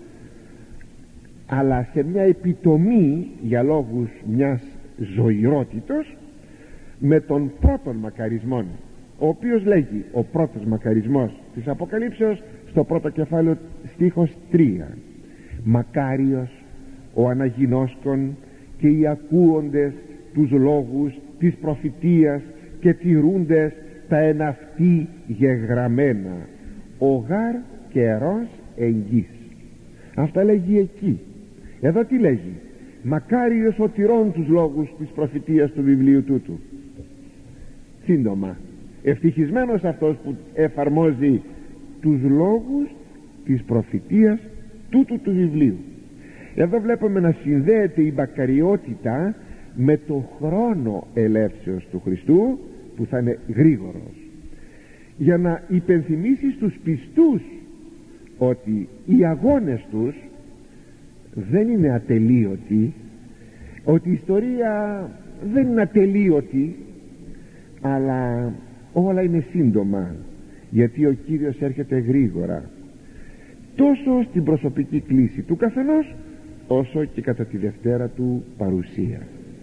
αλλά σε μια επιτομή, για λόγους μιας ζωηρότητος, με τον πρώτον μακαρισμό, ο οποίος λέγει, ο πρώτος μακαρισμός της Αποκαλύψεως, στο πρώτο κεφάλαιο στίχος τρία: μακάριος ο αναγινώσκων και οι ακούοντες τους λόγους της προφητείας και τηρούντες τα εν αυτοί γεγραμμένα, ο γάρ καιρός εγγύς. Αυτά λέγει εκεί. Εδώ τι λέγει? Μακάριος ο τηρών τους λόγους της προφητείας του βιβλίου τούτου. Σύντομα, ευτυχισμένος αυτός που εφαρμόζει τους λόγους της προφητείας τούτου του βιβλίου. Εδώ βλέπουμε να συνδέεται η μακαριότητα με το χρόνο ελεύσεως του Χριστού, που θα είναι γρήγορος, για να υπενθυμίσει στους πιστούς ότι οι αγώνες τους δεν είναι ατελείωτοι, ότι η ιστορία δεν είναι ατελείωτη, αλλά όλα είναι σύντομα, γιατί ο Κύριος έρχεται γρήγορα, τόσο στην προσωπική κλίση του καθενός, όσο και κατά τη δευτέρα του παρουσία.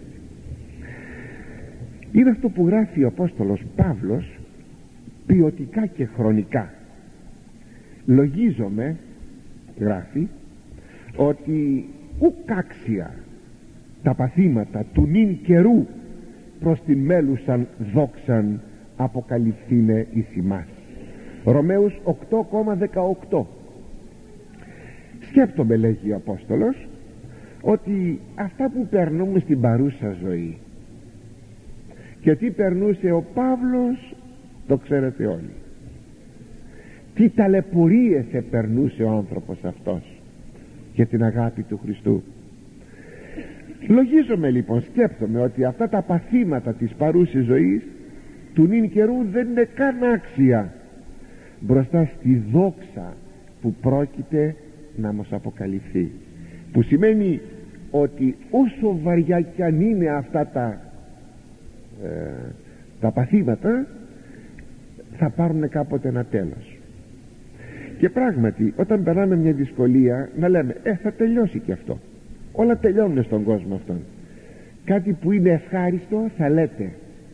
Είναι αυτό που γράφει ο Απόστολος Παύλος ποιοτικά και χρονικά. Λογίζομαι, γράφει, ότι ουκάξια τα παθήματα του νυν καιρού προς την μέλουσαν δόξαν αποκαλυφθήνε εις ημάς. Ρωμαίους οκτώ δεκαοκτώ. Σκέπτομαι, λέγει ο Απόστολος, ότι αυτά που περνούμε στην παρούσα ζωή και τι περνούσε ο Παύλος, το ξέρετε όλοι. τι ταλαιπωρίες επερνούσε ο άνθρωπος αυτός για την αγάπη του Χριστού. Λογίζομαι λοιπόν, σκέφτομαι ότι αυτά τα παθήματα της παρούσης ζωής του νυν καιρού δεν είναι καν άξια μπροστά στη δόξα που πρόκειται να μας αποκαλυφθεί, που σημαίνει ότι όσο βαριά κι αν είναι αυτά τα, ε, τα παθήματα, θα πάρουν κάποτε ένα τέλος. Και πράγματι όταν περνάμε μια δυσκολία να λέμε ε θα τελειώσει και αυτό, όλα τελειώνουν στον κόσμο αυτόν. Κάτι που είναι ευχάριστο θα λέτε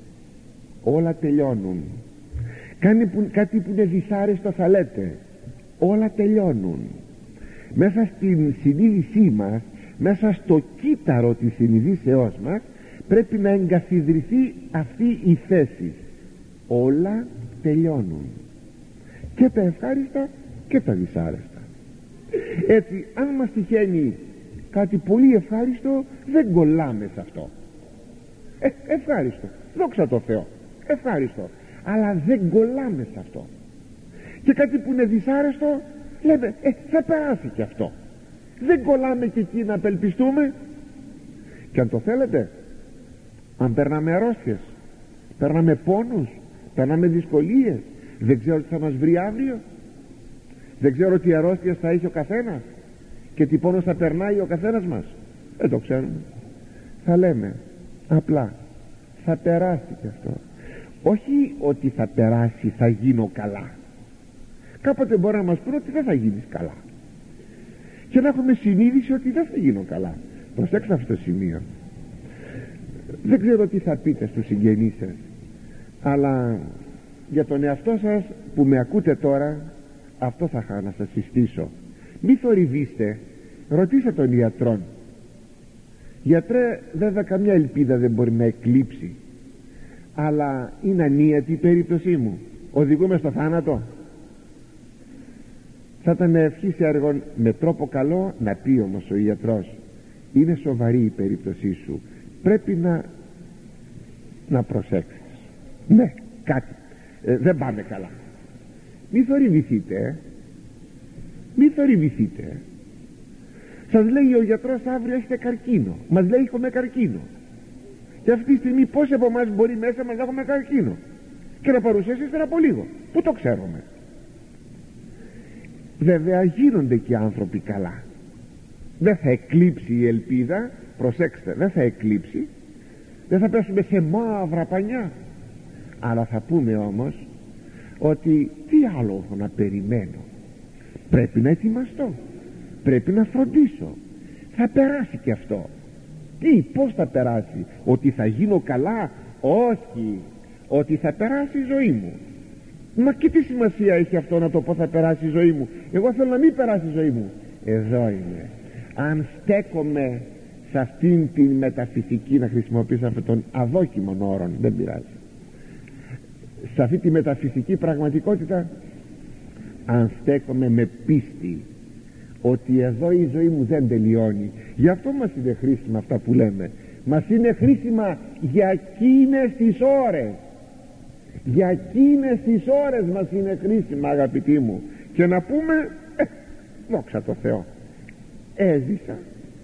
όλα τελειώνουν. Κάτι που, κάτι που είναι δυσάρεστο θα λέτε όλα τελειώνουν. Μέσα στην συνείδησή μας, μέσα στο κύτταρο της συνειδήσεώς μας, πρέπει να εγκαθιδρυθεί αυτή η θέση, όλα τελειώνουν, και τα ευχάριστα και τα δυσάρεστα. Έτσι αν μας τυχαίνει κάτι πολύ ευχάριστο, δεν κολλάμε σε αυτό. ε, ευχάριστο, δόξα τω Θεώ, ευχάριστο, αλλά δεν κολλάμε σε αυτό. Και κάτι που είναι δυσάρεστο λέμε ε, θα περάσει και αυτό, δεν κολλάμε και εκεί να απελπιστούμε. Και αν το θέλετε, αν περνάμε αρρώστιες, περνάμε πόνους, περνάμε δυσκολίες, δεν ξέρω τι θα μας βρει αύριο, δεν ξέρω τι αρρώστιες θα έχει ο καθένας και τι πόνος θα περνάει ο καθένας μας, δεν το ξέρουμε. Θα λέμε απλά θα περάσει και αυτό. Όχι ότι θα περάσει, θα γίνω καλά. Κάποτε μπορεί να μας πούνε ότι δεν θα γίνεις καλά και να έχουμε συνείδηση ότι δεν θα γίνω καλά. Προσέξτε αυτό το σημείο. Δεν ξέρω τι θα πείτε στους συγγενείς σας, αλλά για τον εαυτό σας που με ακούτε τώρα, αυτό θα είχα να σας συστήσω. Μη θορυβήστε, ρωτήστε τον ιατρόν. Γιατρέ, βέβαια καμιά ελπίδα δεν μπορεί να εκλείψει, αλλά είναι ανίατη η περίπτωσή μου, οδηγούμε στο θάνατο. Θα ήταν ευχής έργων με τρόπο καλό να πει όμως ο ιατρός, είναι σοβαρή η περίπτωσή σου, πρέπει να να προσέξεις, ναι κάτι ε, δεν πάμε καλά. Μη θορυβηθείτε ε. μη θορυβηθείτε ε. Σας λέει ο γιατρός αύριο έχετε καρκίνο, μας λέει έχουμε καρκίνο, και αυτή τη στιγμή πόσοι από εμάς μπορεί μέσα μας να έχουμε καρκίνο και να παρουσιάσει ύστερα από λίγο, πού το ξέρουμε. Βέβαια γίνονται και άνθρωποι καλά, δεν θα εκλείψει η ελπίδα, προσέξτε, δεν θα εκλείψει, δεν θα πέσουμε σε μαύρα πανιά, αλλά θα πούμε όμως ότι τι άλλο έχω να περιμένω, πρέπει να ετοιμαστώ, πρέπει να φροντίσω, θα περάσει και αυτό. Τι, πως θα περάσει, ότι θα γίνω καλά? Όχι, ότι θα περάσει η ζωή μου. Μα και τι σημασία έχει αυτό να το πω θα περάσει η ζωή μου? Εγώ θέλω να μην περάσει η ζωή μου. Εδώ είναι. Αν στέκομαι σε αυτήν την μεταφυσική, να χρησιμοποιήσω αυτόν τον αδόκιμον όρον, δεν πειράζει, σε αυτή τη μεταφυσική πραγματικότητα, αν στέκομαι με πίστη ότι εδώ η ζωή μου δεν τελειώνει, γι' αυτό μας είναι χρήσιμα αυτά που λέμε, μας είναι χρήσιμα για εκείνες τις ώρες, για εκείνες τις ώρες μας είναι χρήσιμα, αγαπητοί μου, και να πούμε ε, δόξα τω Θεώ, έζησα,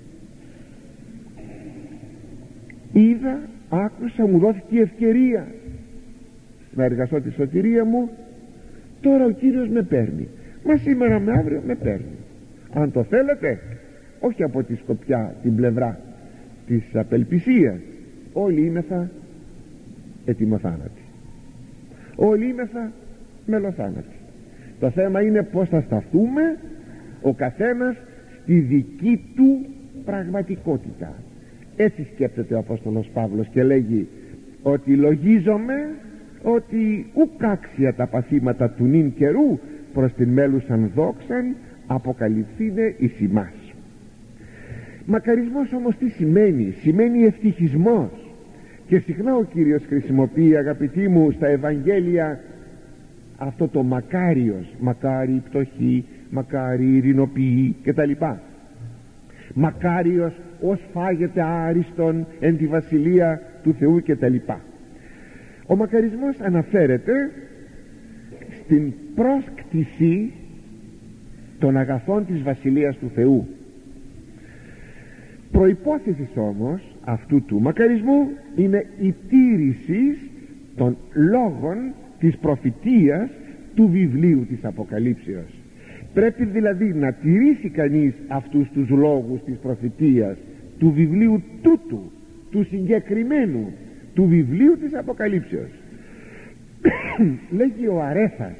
είδα, άκουσα, μου δόθηκε η ευκαιρία να εργαστώ τη σωτηρία μου, τώρα ο Κύριος με παίρνει, μα σήμερα με αύριο με παίρνει. Αν το θέλετε, όχι από τη σκοπιά, την πλευρά της απελπισίας, όλοι είμεθα ετοιμοθάνατοι, όλοι είμεθα μελοθάνατοι. Το θέμα είναι πως θα σταθούμε ο καθένας στη δική του πραγματικότητα. Έτσι σκέπτεται ο Απόστολος Παύλος και λέγει ότι λογίζομαι ότι ουκ άξια τα παθήματα του νυν καιρού προς την μέλουσαν δόξαν αποκαλυφθήνε εις ημάς. Μακαρισμός όμως τι σημαίνει? Σημαίνει ευτυχισμός, και συχνά ο Κύριος χρησιμοποιεί, αγαπητοί μου, στα Ευαγγέλια αυτό το μακάριος, μακάρι η πτωχή, μακάρι η ειρηνοποιή κτλ. Μακάριος ως φάγεται άριστον εν τη βασιλεία του Θεού κτλ. Ο μακαρισμός αναφέρεται στην πρόσκτηση των αγαθών της Βασιλείας του Θεού. Προϋπόθεση όμως αυτού του μακαρισμού είναι η τήρηση των λόγων της προφητείας του βιβλίου της Αποκαλύψεως. Πρέπει δηλαδή να τηρήσει κανείς αυτούς τους λόγους της προφητείας του βιβλίου τούτου, του συγκεκριμένου, του βιβλίου της Αποκαλύψεως. Λέγει ο Αρέθας,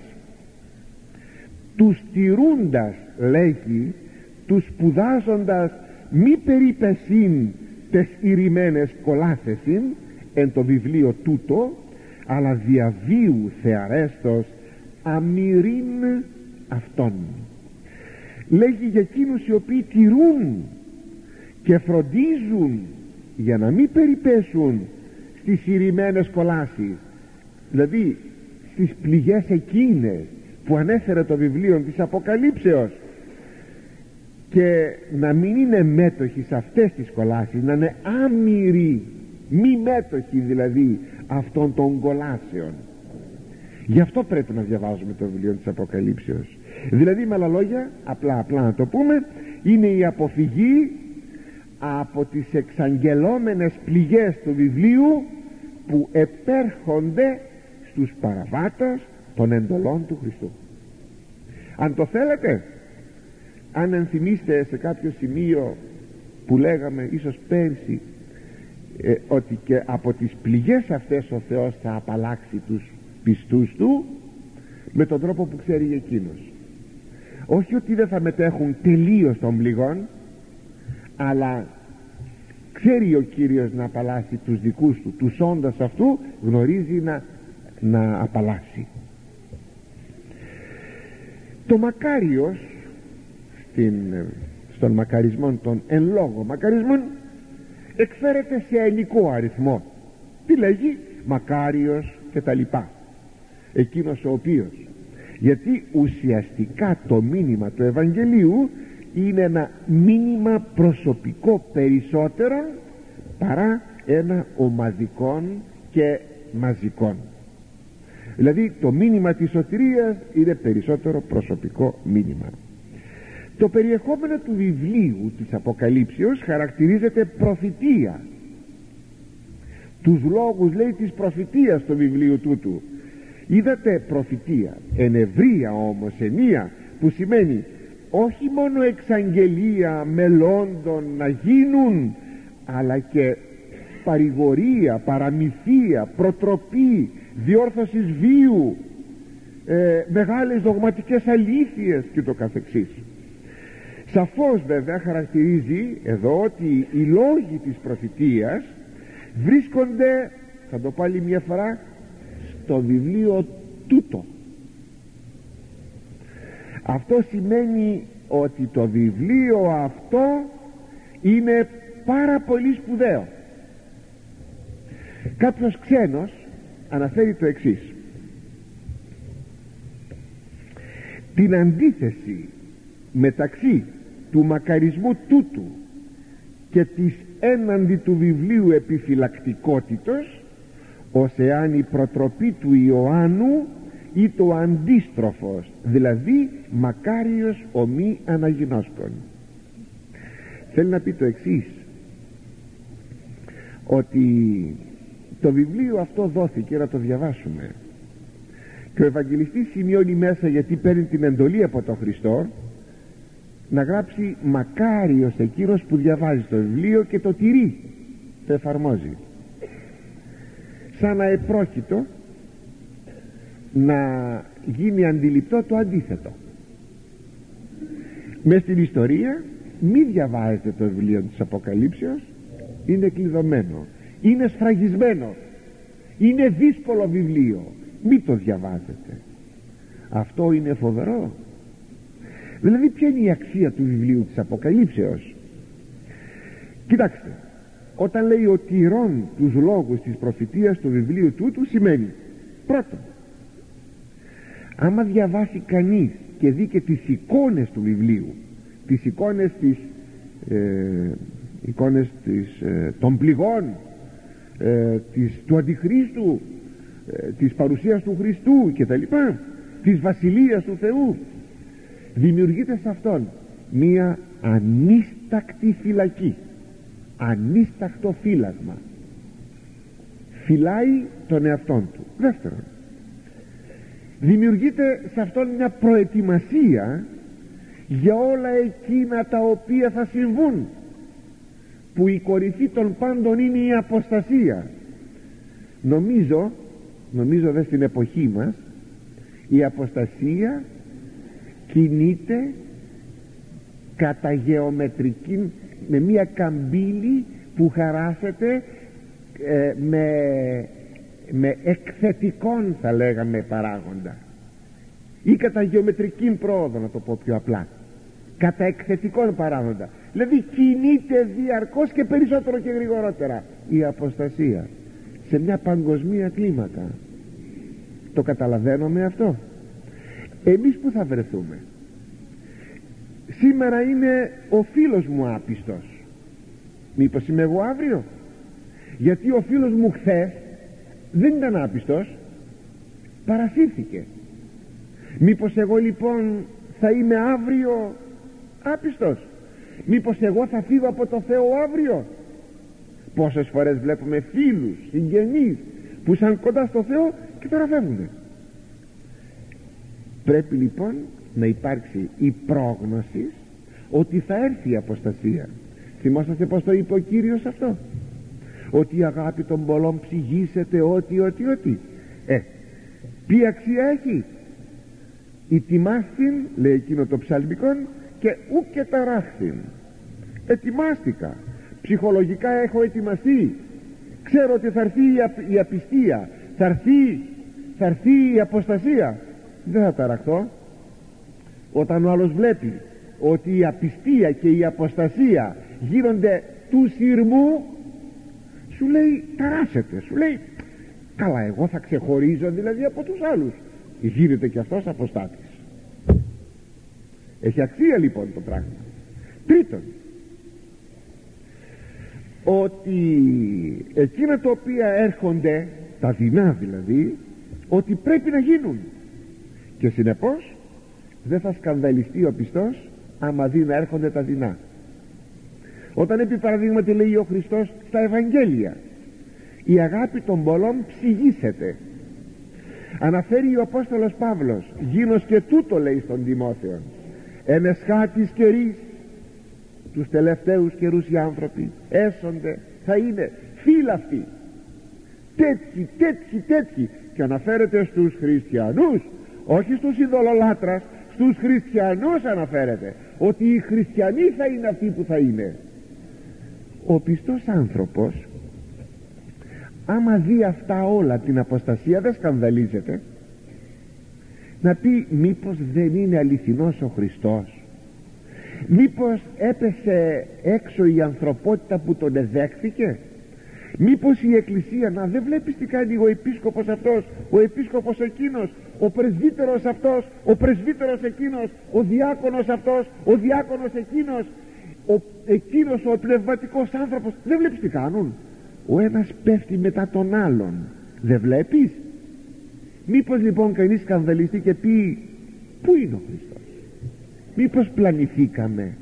τους τηρούντας, λέγει, τους σπουδάζοντας μη περιπεσίν τες ηρημένες κολάσεσιν εν το βιβλίο τούτο, αλλά διαβίου θεαρέστος αμυρήν αυτόν. Λέγει για εκείνους οι οποίοι τηρούν και φροντίζουν για να μην περιπέσουν στις ηρημένες κολάσεις, δηλαδή στις πληγές εκείνες που ανέφερε το βιβλίο της Αποκαλύψεως, και να μην είναι μέτοχοι σε αυτές τις κολάσεις, να είναι άμυροι, μη μέτοχοι δηλαδή αυτών των κολάσεων. Γι' αυτό πρέπει να διαβάζουμε το βιβλίο της Αποκαλύψεως. Δηλαδή, με άλλα λόγια, απλά απλά να το πούμε, είναι η αποφυγή από τις εξαγγελόμενες πληγές του βιβλίου που επέρχονται στους παραβάτες των εντολών του Χριστού. Αν το θέλετε, αν ενθυμίστε σε κάποιο σημείο που λέγαμε ίσως πέρσι, ε, ότι και από τις πληγές αυτές ο Θεός θα απαλλάξει τους πιστούς του με τον τρόπο που ξέρει εκείνος. Όχι ότι δεν θα μετέχουν τελείως των πληγών, αλλά ξέρει ο Κύριος να απαλλάσει τους δικούς του, τους όντας αυτού γνωρίζει να, να απαλλάσει. Το μακάριος στην, στον μακαρισμό των εν λόγω μακαρισμών εκφέρεται σε ελληνικό αριθμό. Τι λέγει? Μακάριος και τα λοιπά, εκείνος ο οποίος, γιατί ουσιαστικά το μήνυμα του Ευαγγελίου είναι ένα μήνυμα προσωπικό περισσότερο παρά ένα ομαδικό και μαζικό. Δηλαδή το μήνυμα της σωτηρίας είναι περισσότερο προσωπικό μήνυμα. Το περιεχόμενο του βιβλίου της Αποκαλύψεως χαρακτηρίζεται προφητεία. Τους λόγους, λέει, της προφητείας του βιβλίου τούτου. Είδατε, προφητεία εν ευρεία όμως ενία, που σημαίνει όχι μόνο εξαγγελία μελλόντων να γίνουν, αλλά και παρηγορία, παραμυθία, προτροπή, διόρθωσης βίου, ε, μεγάλες δογματικές αλήθειες και το καθεξής. Σαφώς βέβαια χαρακτηρίζει εδώ ότι οι λόγοι της προφητείας βρίσκονται, θα το πω άλλη μια φορά, στο βιβλίο τούτο. Αυτό σημαίνει ότι το βιβλίο αυτό είναι πάρα πολύ σπουδαίο. Κάποιος ξένος αναφέρει το εξής: την αντίθεση μεταξύ του μακαρισμού τούτου και της έναντι του βιβλίου επιφυλακτικότητος, ως εάν η προτροπή του Ιωάννου ή το αντίστροφος, δηλαδή μακάριος ο μη αναγινώσκων. Θέλει να πει το εξής, ότι το βιβλίο αυτό δόθηκε να το διαβάσουμε, και ο Ευαγγελιστής σημειώνει μέσα, γιατί παίρνει την εντολή από τον Χριστό, να γράψει μακάριος εκείνος που διαβάζει το βιβλίο και το τηρεί, το εφαρμόζει, σαν να επρόκειτο να γίνει αντιληπτό το αντίθετο. μες στην ιστορία μη διαβάζετε το βιβλίο της Αποκαλύψεως, είναι κλειδωμένο, είναι σφραγισμένο, είναι δύσκολο βιβλίο, μη το διαβάζετε. Αυτό είναι φοβερό. Δηλαδή ποια είναι η αξία του βιβλίου της Αποκαλύψεως? Κοιτάξτε, όταν λέει ο τηρών τους λόγους της προφητείας του βιβλίου τούτου, σημαίνει πρώτον, άμα διαβάσει κανείς και δει και τις εικόνες του βιβλίου, τις εικόνες της, ε, εικόνες της, ε, των πληγών, ε, της, του Αντιχρίστου, ε, της παρουσίας του Χριστού και τα λοιπά, της Βασιλείας του Θεού. Δημιουργείται σε αυτόν μία ανίστακτη φυλακή, ανίστακτο φύλαγμα. Φυλάει τον εαυτόν του. Δεύτερον, δημιουργείται σε αυτόν μια προετοιμασία για όλα εκείνα τα οποία θα συμβούν, που η κορυφή των πάντων είναι η αποστασία. Νομίζω, νομίζω δε στην εποχή μας η αποστασία κινείται κατά γεωμετρική, με μια καμπύλη που χαράσεται ε, με, με εκθετικών, θα λέγαμε, παράγοντα, ή κατά γεωμετρική πρόοδο, να το πω πιο απλά, κατά εκθετικών παράγοντα. Δηλαδή κινείται διαρκώς και περισσότερο και γρηγορότερα η αποστασία σε μια παγκοσμία κλίμακα. Το καταλαβαίνουμε αυτό? Εμείς που θα βρεθούμε? Σήμερα είναι ο φίλος μου άπιστος, μήπως είμαι εγώ αύριο? Γιατί ο φίλος μου χθες δεν ήταν άπιστος, παρασύρθηκε. Μήπως εγώ λοιπόν θα είμαι αύριο άπιστος? Μήπως εγώ θα φύγω από το Θεό αύριο? Πόσες φορές βλέπουμε φίλους, συγγενείς που ήταν κοντά στο Θεό και τώρα φεύγουν. Πρέπει λοιπόν να υπάρξει η πρόγνωση ότι θα έρθει η αποστασία. Θυμόσαστε πως το είπε ο Κύριος αυτό? Ότι η αγάπη των πολλών ψυγίσεται ότι, ότι, ότι. Ε, ποια αξία έχει? Ετοιμάστην, λέει εκείνο το ψαλμικόν, και ου και ταράχθην. Ετοιμάστηκα, ψυχολογικά έχω ετοιμαστεί, ξέρω ότι θα έρθει η απιστία, θα έρθει, θα έρθει η αποστασία. Δεν θα ταραχθώ. Όταν ο άλλος βλέπει ότι η απιστία και η αποστασία γίνονται του σειρμού, σου λέει ταράσσεται, σου λέει καλά, εγώ θα ξεχωρίζω δηλαδή από τους άλλους. Γίνεται και αυτός αποστάτης. Έχει αξία λοιπόν το πράγμα. Τρίτον, ότι εκείνα τα οποία έρχονται, τα δεινά δηλαδή, ότι πρέπει να γίνουν, και συνεπώς δεν θα σκανδαλιστεί ο πιστός άμα δει να έρχονται τα δεινά. Όταν επί παραδείγματι λέει ο Χριστός στα Ευαγγέλια, η αγάπη των πολλών ψυγίσεται, αναφέρει ο Απόστολος Παύλος, γίνος και τούτο λέει στον Τιμόθεο, εν εσχάτης καιρής, τους τελευταίους καιρούς οι άνθρωποι έσονται, θα είναι φύλαυτοι, τέτοιοι, τέτοιοι, τέτοιοι, και αναφέρεται στους χριστιανούς, όχι στους ειδωλολάτρας, στους χριστιανούς αναφέρεται, ότι οι χριστιανοί θα είναι αυτοί που θα είναι. Ο πιστός άνθρωπος άμα δει αυτά όλα, την αποστασία, δεν σκανδαλίζεται να πει μήπως δεν είναι αληθινός ο Χριστός, μήπως έπεσε έξω η ανθρωπότητα που τον εδέχθηκε, μήπως η Εκκλησία, να δεν βλέπεις τι κάνει ο επίσκοπος αυτός, ο επίσκοπος εκείνος, ο πρεσβύτερος αυτός, ο πρεσβύτερος εκείνος, ο διάκονος αυτός, ο διάκονος εκείνος, ο, εκείνος ο πνευματικός άνθρωπος, δεν βλέπεις τι κάνουν? Ο ένας πέφτει μετά τον άλλον, δεν βλέπεις? Μήπως λοιπόν κανείς σκανδαλιστεί και πει πού είναι ο Χριστός? Μήπως πλανηθήκαμε?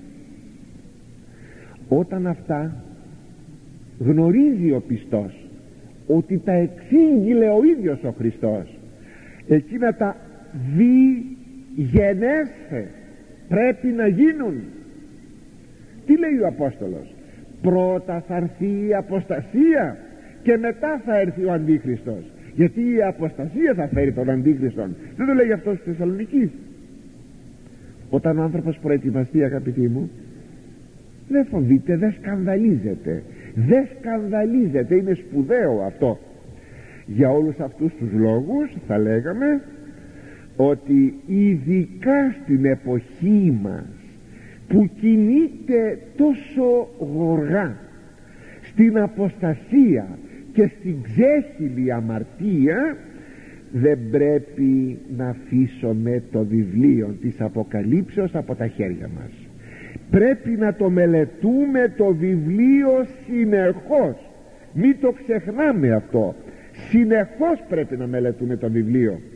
Όταν αυτά γνωρίζει ο πιστός ότι τα εξήγηλε ο ίδιος ο Χριστός, εκείνα τα δι γενέσθε πρέπει να γίνουν. Τι λέει ο Απόστολος? Πρώτα θα έρθει η αποστασία και μετά θα έρθει ο Αντίχριστος, γιατί η αποστασία θα φέρει τον Αντίχριστον. Δεν το λέει αυτό στη Θεσσαλονίκη? Όταν ο άνθρωπος προετοιμαστεί, αγαπητοί μου, δεν φοβείται, δεν σκανδαλίζεται, δεν σκανδαλίζεται. Είναι σπουδαίο αυτό. Για όλους αυτούς τους λόγους θα λέγαμε ότι ειδικά στην εποχή μας που κινείται τόσο γοργά στην αποστασία και στην ξέχυλη αμαρτία, δεν πρέπει να αφήσουμε το βιβλίο της Αποκαλύψεως από τα χέρια μας. Πρέπει να το μελετούμε το βιβλίο συνεχώς, μην το ξεχνάμε αυτό. Συνεχώς πρέπει να μελετούμε το βιβλίο.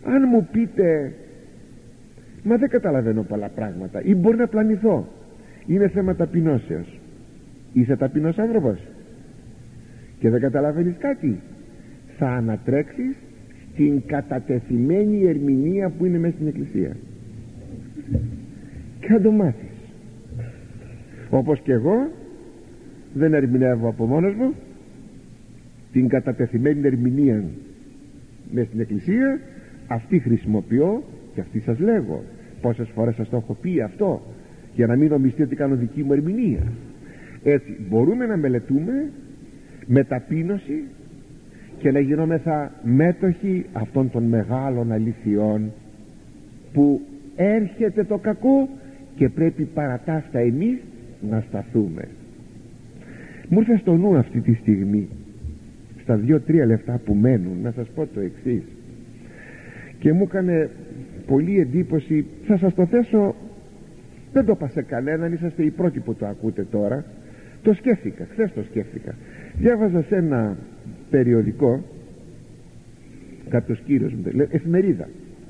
Αν μου πείτε, μα δεν καταλαβαίνω πολλά πράγματα, ή μπορεί να πλανηθώ, είναι θέμα ταπεινώσεως. Είσαι ταπεινός άνθρωπος και δεν καταλαβαίνεις κάτι, θα ανατρέξεις στην κατατεθειμένη ερμηνεία που είναι μέσα στην Εκκλησία και θα το μάθεις. Όπως και εγώ δεν ερμηνεύω από μόνος μου, την κατατεθειμένη ερμηνεία μέσα στην Εκκλησία αυτή χρησιμοποιώ και αυτή σας λέγω. Πόσες φορές σας το έχω πει αυτό, για να μην νομιστεί ότι κάνω δική μου ερμηνεία. Έτσι μπορούμε να μελετούμε με ταπείνωση και να γινόμεθα μέτοχοι αυτών των μεγάλων αληθιών που έρχεται το κακό και πρέπει παρατάστα εμείς να σταθούμε. Μου ήρθε στο νου αυτή τη στιγμή, στα δύο-τρία λεπτά που μένουν, να σας πω το εξής, και μου έκανε πολύ εντύπωση. Θα σας το θέσω, δεν το είπα σε κανέναν, είσαστε οι πρώτοι που το ακούτε τώρα. Το σκέφτηκα, χθες το σκέφτηκα. Διάβαζα σε ένα περιοδικό, κάποιος κύριος μου, εφημερίδα,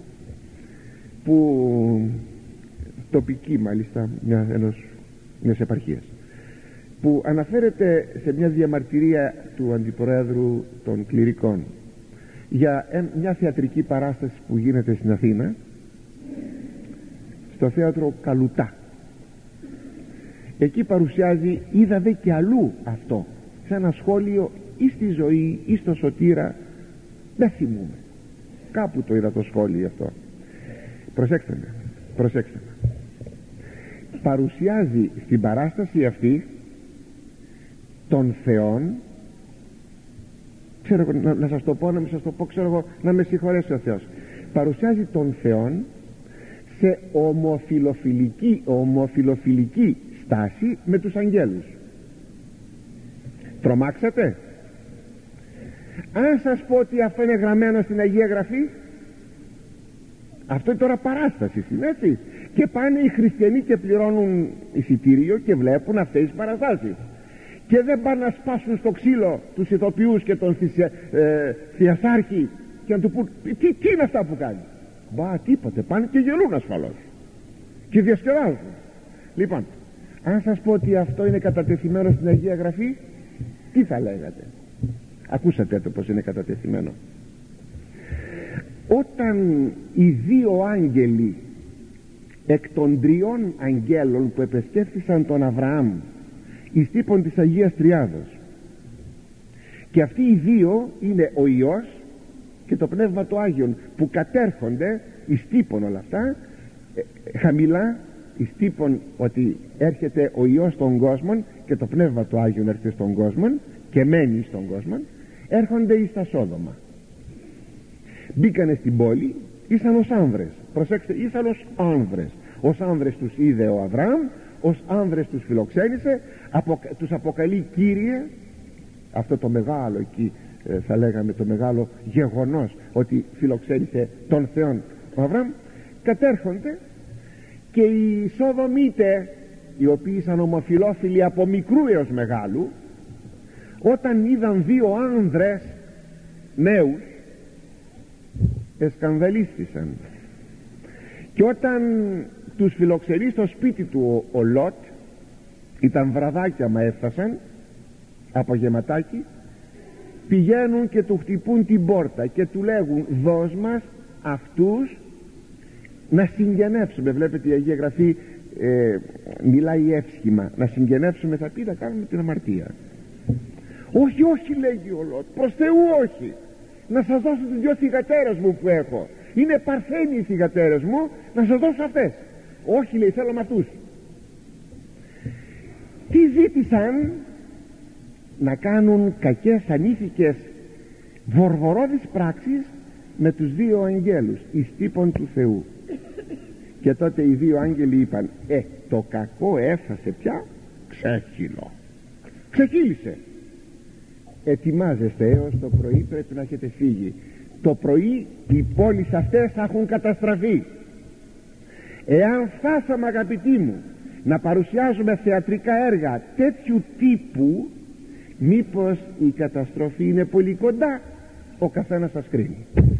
που τοπική μάλιστα, μια, ενός, μιας επαρχίας, που αναφέρεται σε μια διαμαρτυρία του αντιπροέδρου των κληρικών για μια θεατρική παράσταση που γίνεται στην Αθήνα, στο θέατρο Καλουτά. Εκεί παρουσιάζει, είδα δε και αλλού αυτό, σε ένα σχόλιο ή στη Ζωή ή στο Σωτήρα, δεν θυμούμαι, κάπου το είδα το σχόλιο αυτό. Προσέξτε με, προσέξτε με. Παρουσιάζει στην παράσταση αυτή των θεών, ξέρω, να, να σας το πω, να μην σας το πω, ξέρω εγώ, να με συγχωρέσει ο Θεός. Παρουσιάζει των θεών σε ομοφιλοφιλική, ομοφιλοφιλική στάση με τους αγγέλους. Τρομάξατε? Αν σας πω ότι αυτό είναι γραμμένο στην Αγία Γραφή, αυτό είναι τώρα παράσταση, έτσι, και πάνε οι χριστιανοί και πληρώνουν εισιτήριο και βλέπουν αυτές τις παραστάσεις και δεν πάνε να σπάσουν στο ξύλο τους ηθοποιούς και τον θυσια, ε, θειασάρχη και να του πούν τι, τι είναι αυτά που κάνει. Μπα, τίποτε, πάνε και γελούν ασφαλώς και διασκεδάζουν. Λοιπόν, αν σας πω ότι αυτό είναι κατατεθειμένο στην Αγία Γραφή, τι θα λέγατε? Ακούσατε το πως είναι κατατεθειμένο. Όταν οι δύο άγγελοι εκ των τριών αγγέλων που επεσκέφθησαν τον Αβραάμ εις τύπων της Αγίας Τριάδος, και αυτοί οι δύο είναι ο Υιός και το Πνεύμα του Άγιον που κατέρχονται εις τύπων όλα αυτά, ε, χαμηλά εις τύπων ότι έρχεται ο Υιός στον κόσμο και το Πνεύμα του Άγιον έρχεται στον κόσμο και μένει στον κόσμο, έρχονται εις τα Σόδομα. Μπήκανε στην πόλη, ήσαν ως άνδρες, προσέξτε, ήσαν ως άνδρες. Ως άνδρες τους είδε ο Αβραάμ, ως άνδρες τους φιλοξένησε, απο, τους αποκαλεί Κύριε. Αυτό το μεγάλο εκεί, ε, θα λέγαμε το μεγάλο γεγονός, ότι φιλοξένησε τον Θεόν ο Αβραάμ. Κατέρχονται και οι Σοδομίτες, οι οποίοι ήσαν ομοφιλόφιλοι από μικρού έως μεγάλου, όταν είδαν δύο άνδρες νέους, εσκανδαλίστησαν. Και όταν τους φιλοξενεί στο σπίτι του ο, ο Λότ, ήταν βραδάκια μα έφτασαν, απογευματάκι, πηγαίνουν και του χτυπούν την πόρτα και του λέγουν δώσ' μας αυτούς να συγγενεύσουμε. Βλέπετε η Αγία Γραφή ε, μιλάει εύσχημα, να συγγενεύσουμε, θα πει να κάνουμε την αμαρτία. Όχι, όχι, λέγει ο Λότ, προς Θεού όχι, να σας δώσω τις δυο θυγατέρες μου που έχω, είναι παρθένοι οι θυγατέρες μου, να σας δώσω αυτές. Όχι, λέει, θέλω με αυτούς. Τι ζήτησαν? Να κάνουν κακές ανήθικες βορβορώδεις πράξεις με τους δύο αγγέλους εις τύπων του Θεού. Και τότε οι δύο άγγελοι είπαν ε, το κακό έφτασε πια ξέχυλο, ξεχύλισε, ετοιμάζεστε, έως το πρωί πρέπει να έχετε φύγει. Το πρωί οι πόλεις αυτές θα έχουν καταστραφεί. Εάν φτάσαμε, αγαπητοί μου, να παρουσιάζουμε θεατρικά έργα τέτοιου τύπου, μήπως η καταστροφή είναι πολύ κοντά? Ο καθένας σας κρίνει.